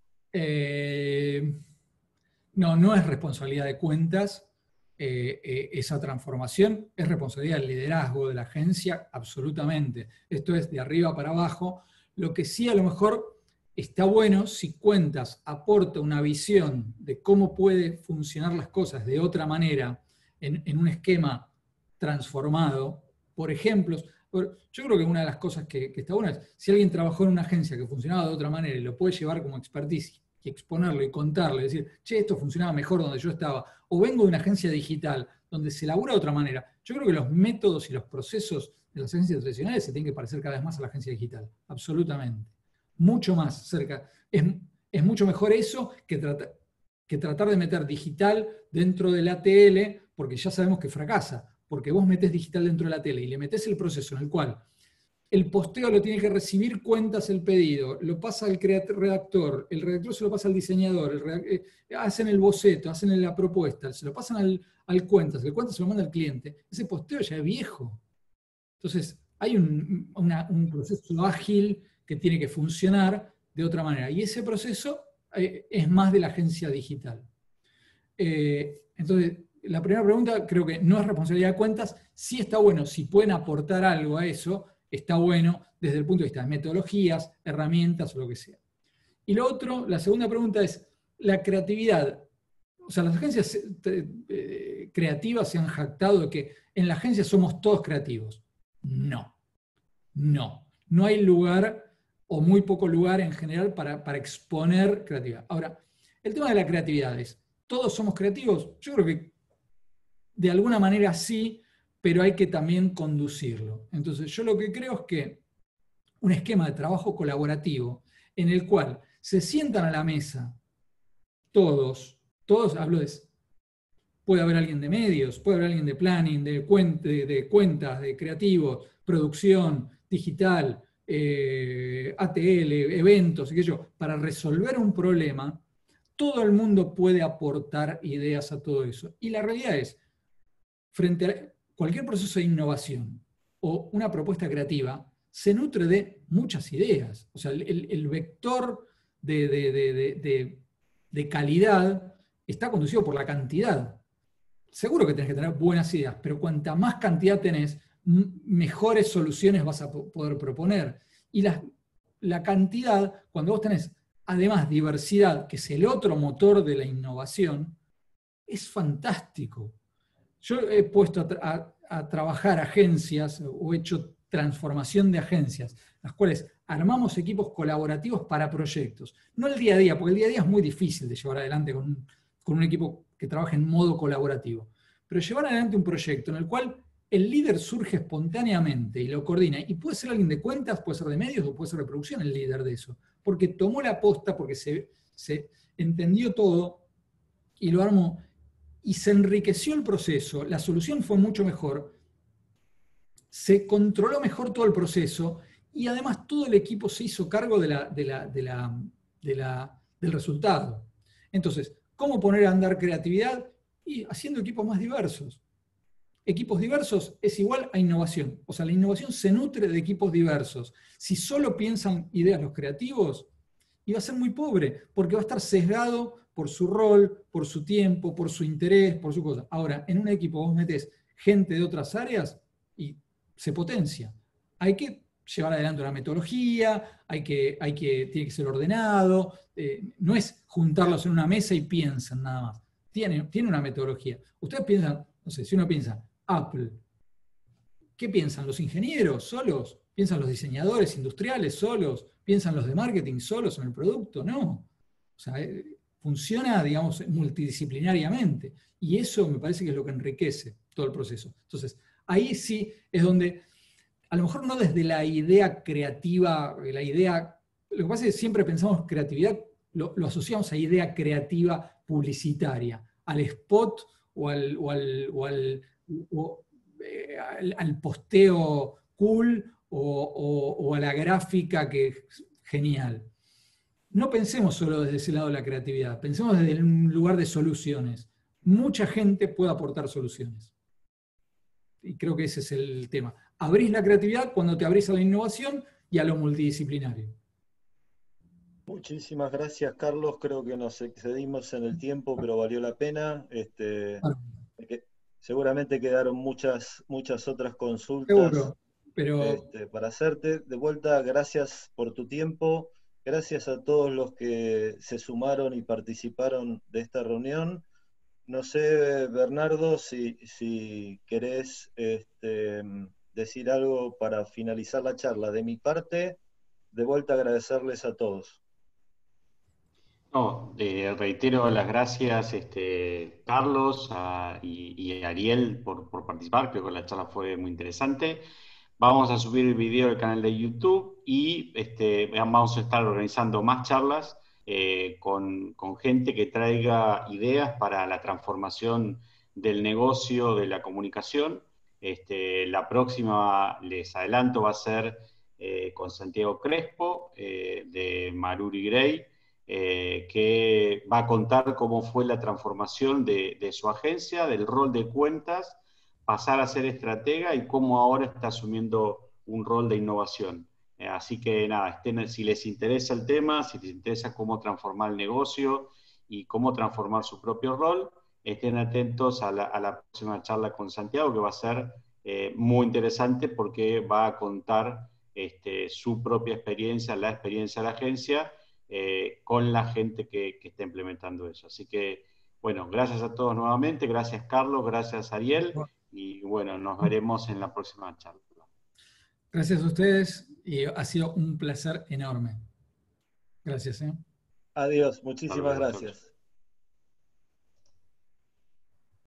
Eh, no, no es responsabilidad de cuentas. Eh, eh, esa transformación es responsabilidad del liderazgo de la agencia, absolutamente. Esto es de arriba para abajo. Lo que sí a lo mejor está bueno si cuentas aporta una visión de cómo puede funcionar las cosas de otra manera en, en un esquema transformado. Por ejemplo, yo creo que una de las cosas que, que está buena es si alguien trabajó en una agencia que funcionaba de otra manera y lo puede llevar como expertise y exponerlo y contarle, decir, che, esto funcionaba mejor donde yo estaba, o vengo de una agencia digital donde se labura de otra manera. Yo creo que los métodos y los procesos de las agencias tradicionales se tienen que parecer cada vez más a la agencia digital, absolutamente. Mucho más cerca. Es, es mucho mejor eso que, trata, que tratar de meter digital dentro del A T L, porque ya sabemos que fracasa, porque vos metés digital dentro de la tele y le metés el proceso en el cual el posteo lo tiene que recibir cuentas el pedido, lo pasa al redactor, el redactor se lo pasa al diseñador, el eh, hacen el boceto, hacen la propuesta, se lo pasan al, al cuentas, el cuentas se lo manda al cliente. Ese posteo ya es viejo. Entonces, hay un, una, un proceso ágil que tiene que funcionar de otra manera. Y ese proceso eh, es más de la agencia digital. Eh, entonces, la primera pregunta creo que no es responsabilidad de cuentas. Sí está bueno, si pueden aportar algo a eso, está bueno desde el punto de vista de metodologías, herramientas o lo que sea. Y lo otro, la segunda pregunta es, la creatividad. O sea, las agencias eh, creativas se han jactado de que en la agencia somos todos creativos. No, no. No hay lugar o muy poco lugar en general para, para exponer creatividad. Ahora, el tema de la creatividad es, ¿todos somos creativos? Yo creo que de alguna manera sí, pero hay que también conducirlo. Entonces, yo lo que creo es que un esquema de trabajo colaborativo en el cual se sientan a la mesa todos, todos, hablo de, puede haber alguien de medios, puede haber alguien de planning, de, cuen de, de cuentas, de creativos, producción, digital, eh, A T L, eventos, y qué sé yo, para resolver un problema, todo el mundo puede aportar ideas a todo eso. Y la realidad es, frente a cualquier proceso de innovación o una propuesta creativa, se nutre de muchas ideas. O sea, el, el vector de, de, de, de, de calidad está conducido por la cantidad. Seguro que tenés que tener buenas ideas, pero cuanta más cantidad tenés, mejores soluciones vas a poder proponer. Y la, la cantidad, cuando vos tenés además diversidad, que es el otro motor de la innovación, es fantástico. yo he puesto a, a, a trabajar agencias o he hecho transformación de agencias, las cuales armamos equipos colaborativos para proyectos. No el día a día, porque el día a día es muy difícil de llevar adelante con un, con un equipo que trabaje en modo colaborativo. Pero llevar adelante un proyecto en el cual el líder surge espontáneamente y lo coordina, y puede ser alguien de cuentas, puede ser de medios o puede ser de producción el líder de eso, porque tomó la posta, porque se, se entendió todo y lo armó, y se enriqueció el proceso, la solución fue mucho mejor, se controló mejor todo el proceso, y además todo el equipo se hizo cargo de la, de la, de la, de la, del resultado. Entonces, ¿cómo poner a andar creatividad? Y haciendo equipos más diversos. Equipos diversos es igual a innovación. O sea, la innovación se nutre de equipos diversos. Si solo piensan ideas los creativos, iba a ser muy pobre, porque va a estar sesgado por su rol, por su tiempo, por su interés, por su cosa. Ahora, en un equipo vos metés gente de otras áreas y se potencia. Hay que llevar adelante una metodología, hay que, hay que, tiene que ser ordenado, eh, no es juntarlos en una mesa y piensan nada más. Tiene, tiene una metodología. Ustedes piensan, no sé, si uno piensa, Apple, ¿qué piensan los ingenieros solos? ¿Piensan los diseñadores industriales solos? ¿Piensan los de marketing solos en el producto? No. O sea, eh, funciona, digamos, multidisciplinariamente. Y eso me parece que es lo que enriquece todo el proceso. Entonces, ahí sí es donde, a lo mejor no desde la idea creativa, la idea, lo que pasa es que siempre pensamos creatividad, lo, lo asociamos a idea creativa publicitaria, al spot o al, o al, o al, o, eh, al, al posteo cool o, o, o a la gráfica que es genial. No pensemos solo desde ese lado de la creatividad, pensemos desde un lugar de soluciones. Mucha gente puede aportar soluciones. Y creo que ese es el tema. Abrís la creatividad cuando te abrís a la innovación y a lo multidisciplinario. Muchísimas gracias, Carlos. Creo que nos excedimos en el tiempo, pero valió la pena. Este, Bueno, que seguramente quedaron muchas, muchas otras consultas seguro, pero este, para hacerte. De vuelta, gracias por tu tiempo. Gracias a todos los que se sumaron y participaron de esta reunión. No sé, Bernardo, si, si querés este, decir algo para finalizar la charla. De mi parte, de vuelta agradecerles a todos. No, eh, reitero las gracias, este, Carlos a- y, y Ariel por, por participar. Creo que la charla fue muy interesante. Vamos a subir el video al canal de YouTube y este, vamos a estar organizando más charlas eh, con, con gente que traiga ideas para la transformación del negocio de la comunicación. Este, la próxima, les adelanto, va a ser eh, con Santiago Crespo eh, de Maruri Gray. Eh, que va a contar cómo fue la transformación de, de su agencia, del rol de cuentas, pasar a ser estratega y cómo ahora está asumiendo un rol de innovación. Eh, así que nada, estén, si les interesa el tema, si les interesa cómo transformar el negocio y cómo transformar su propio rol, estén atentos a la, a la próxima charla con Santiago, que va a ser eh, muy interesante porque va a contar este, su propia experiencia, la experiencia de la agencia, Eh, con la gente que, que está implementando eso. Así que, bueno, gracias a todos nuevamente, gracias Carlos, gracias Ariel, y bueno, nos veremos en la próxima charla. gracias a ustedes y ha sido un placer enorme. Gracias. ¿eh? Adiós, muchísimas Hasta luego, gracias. chau, chau.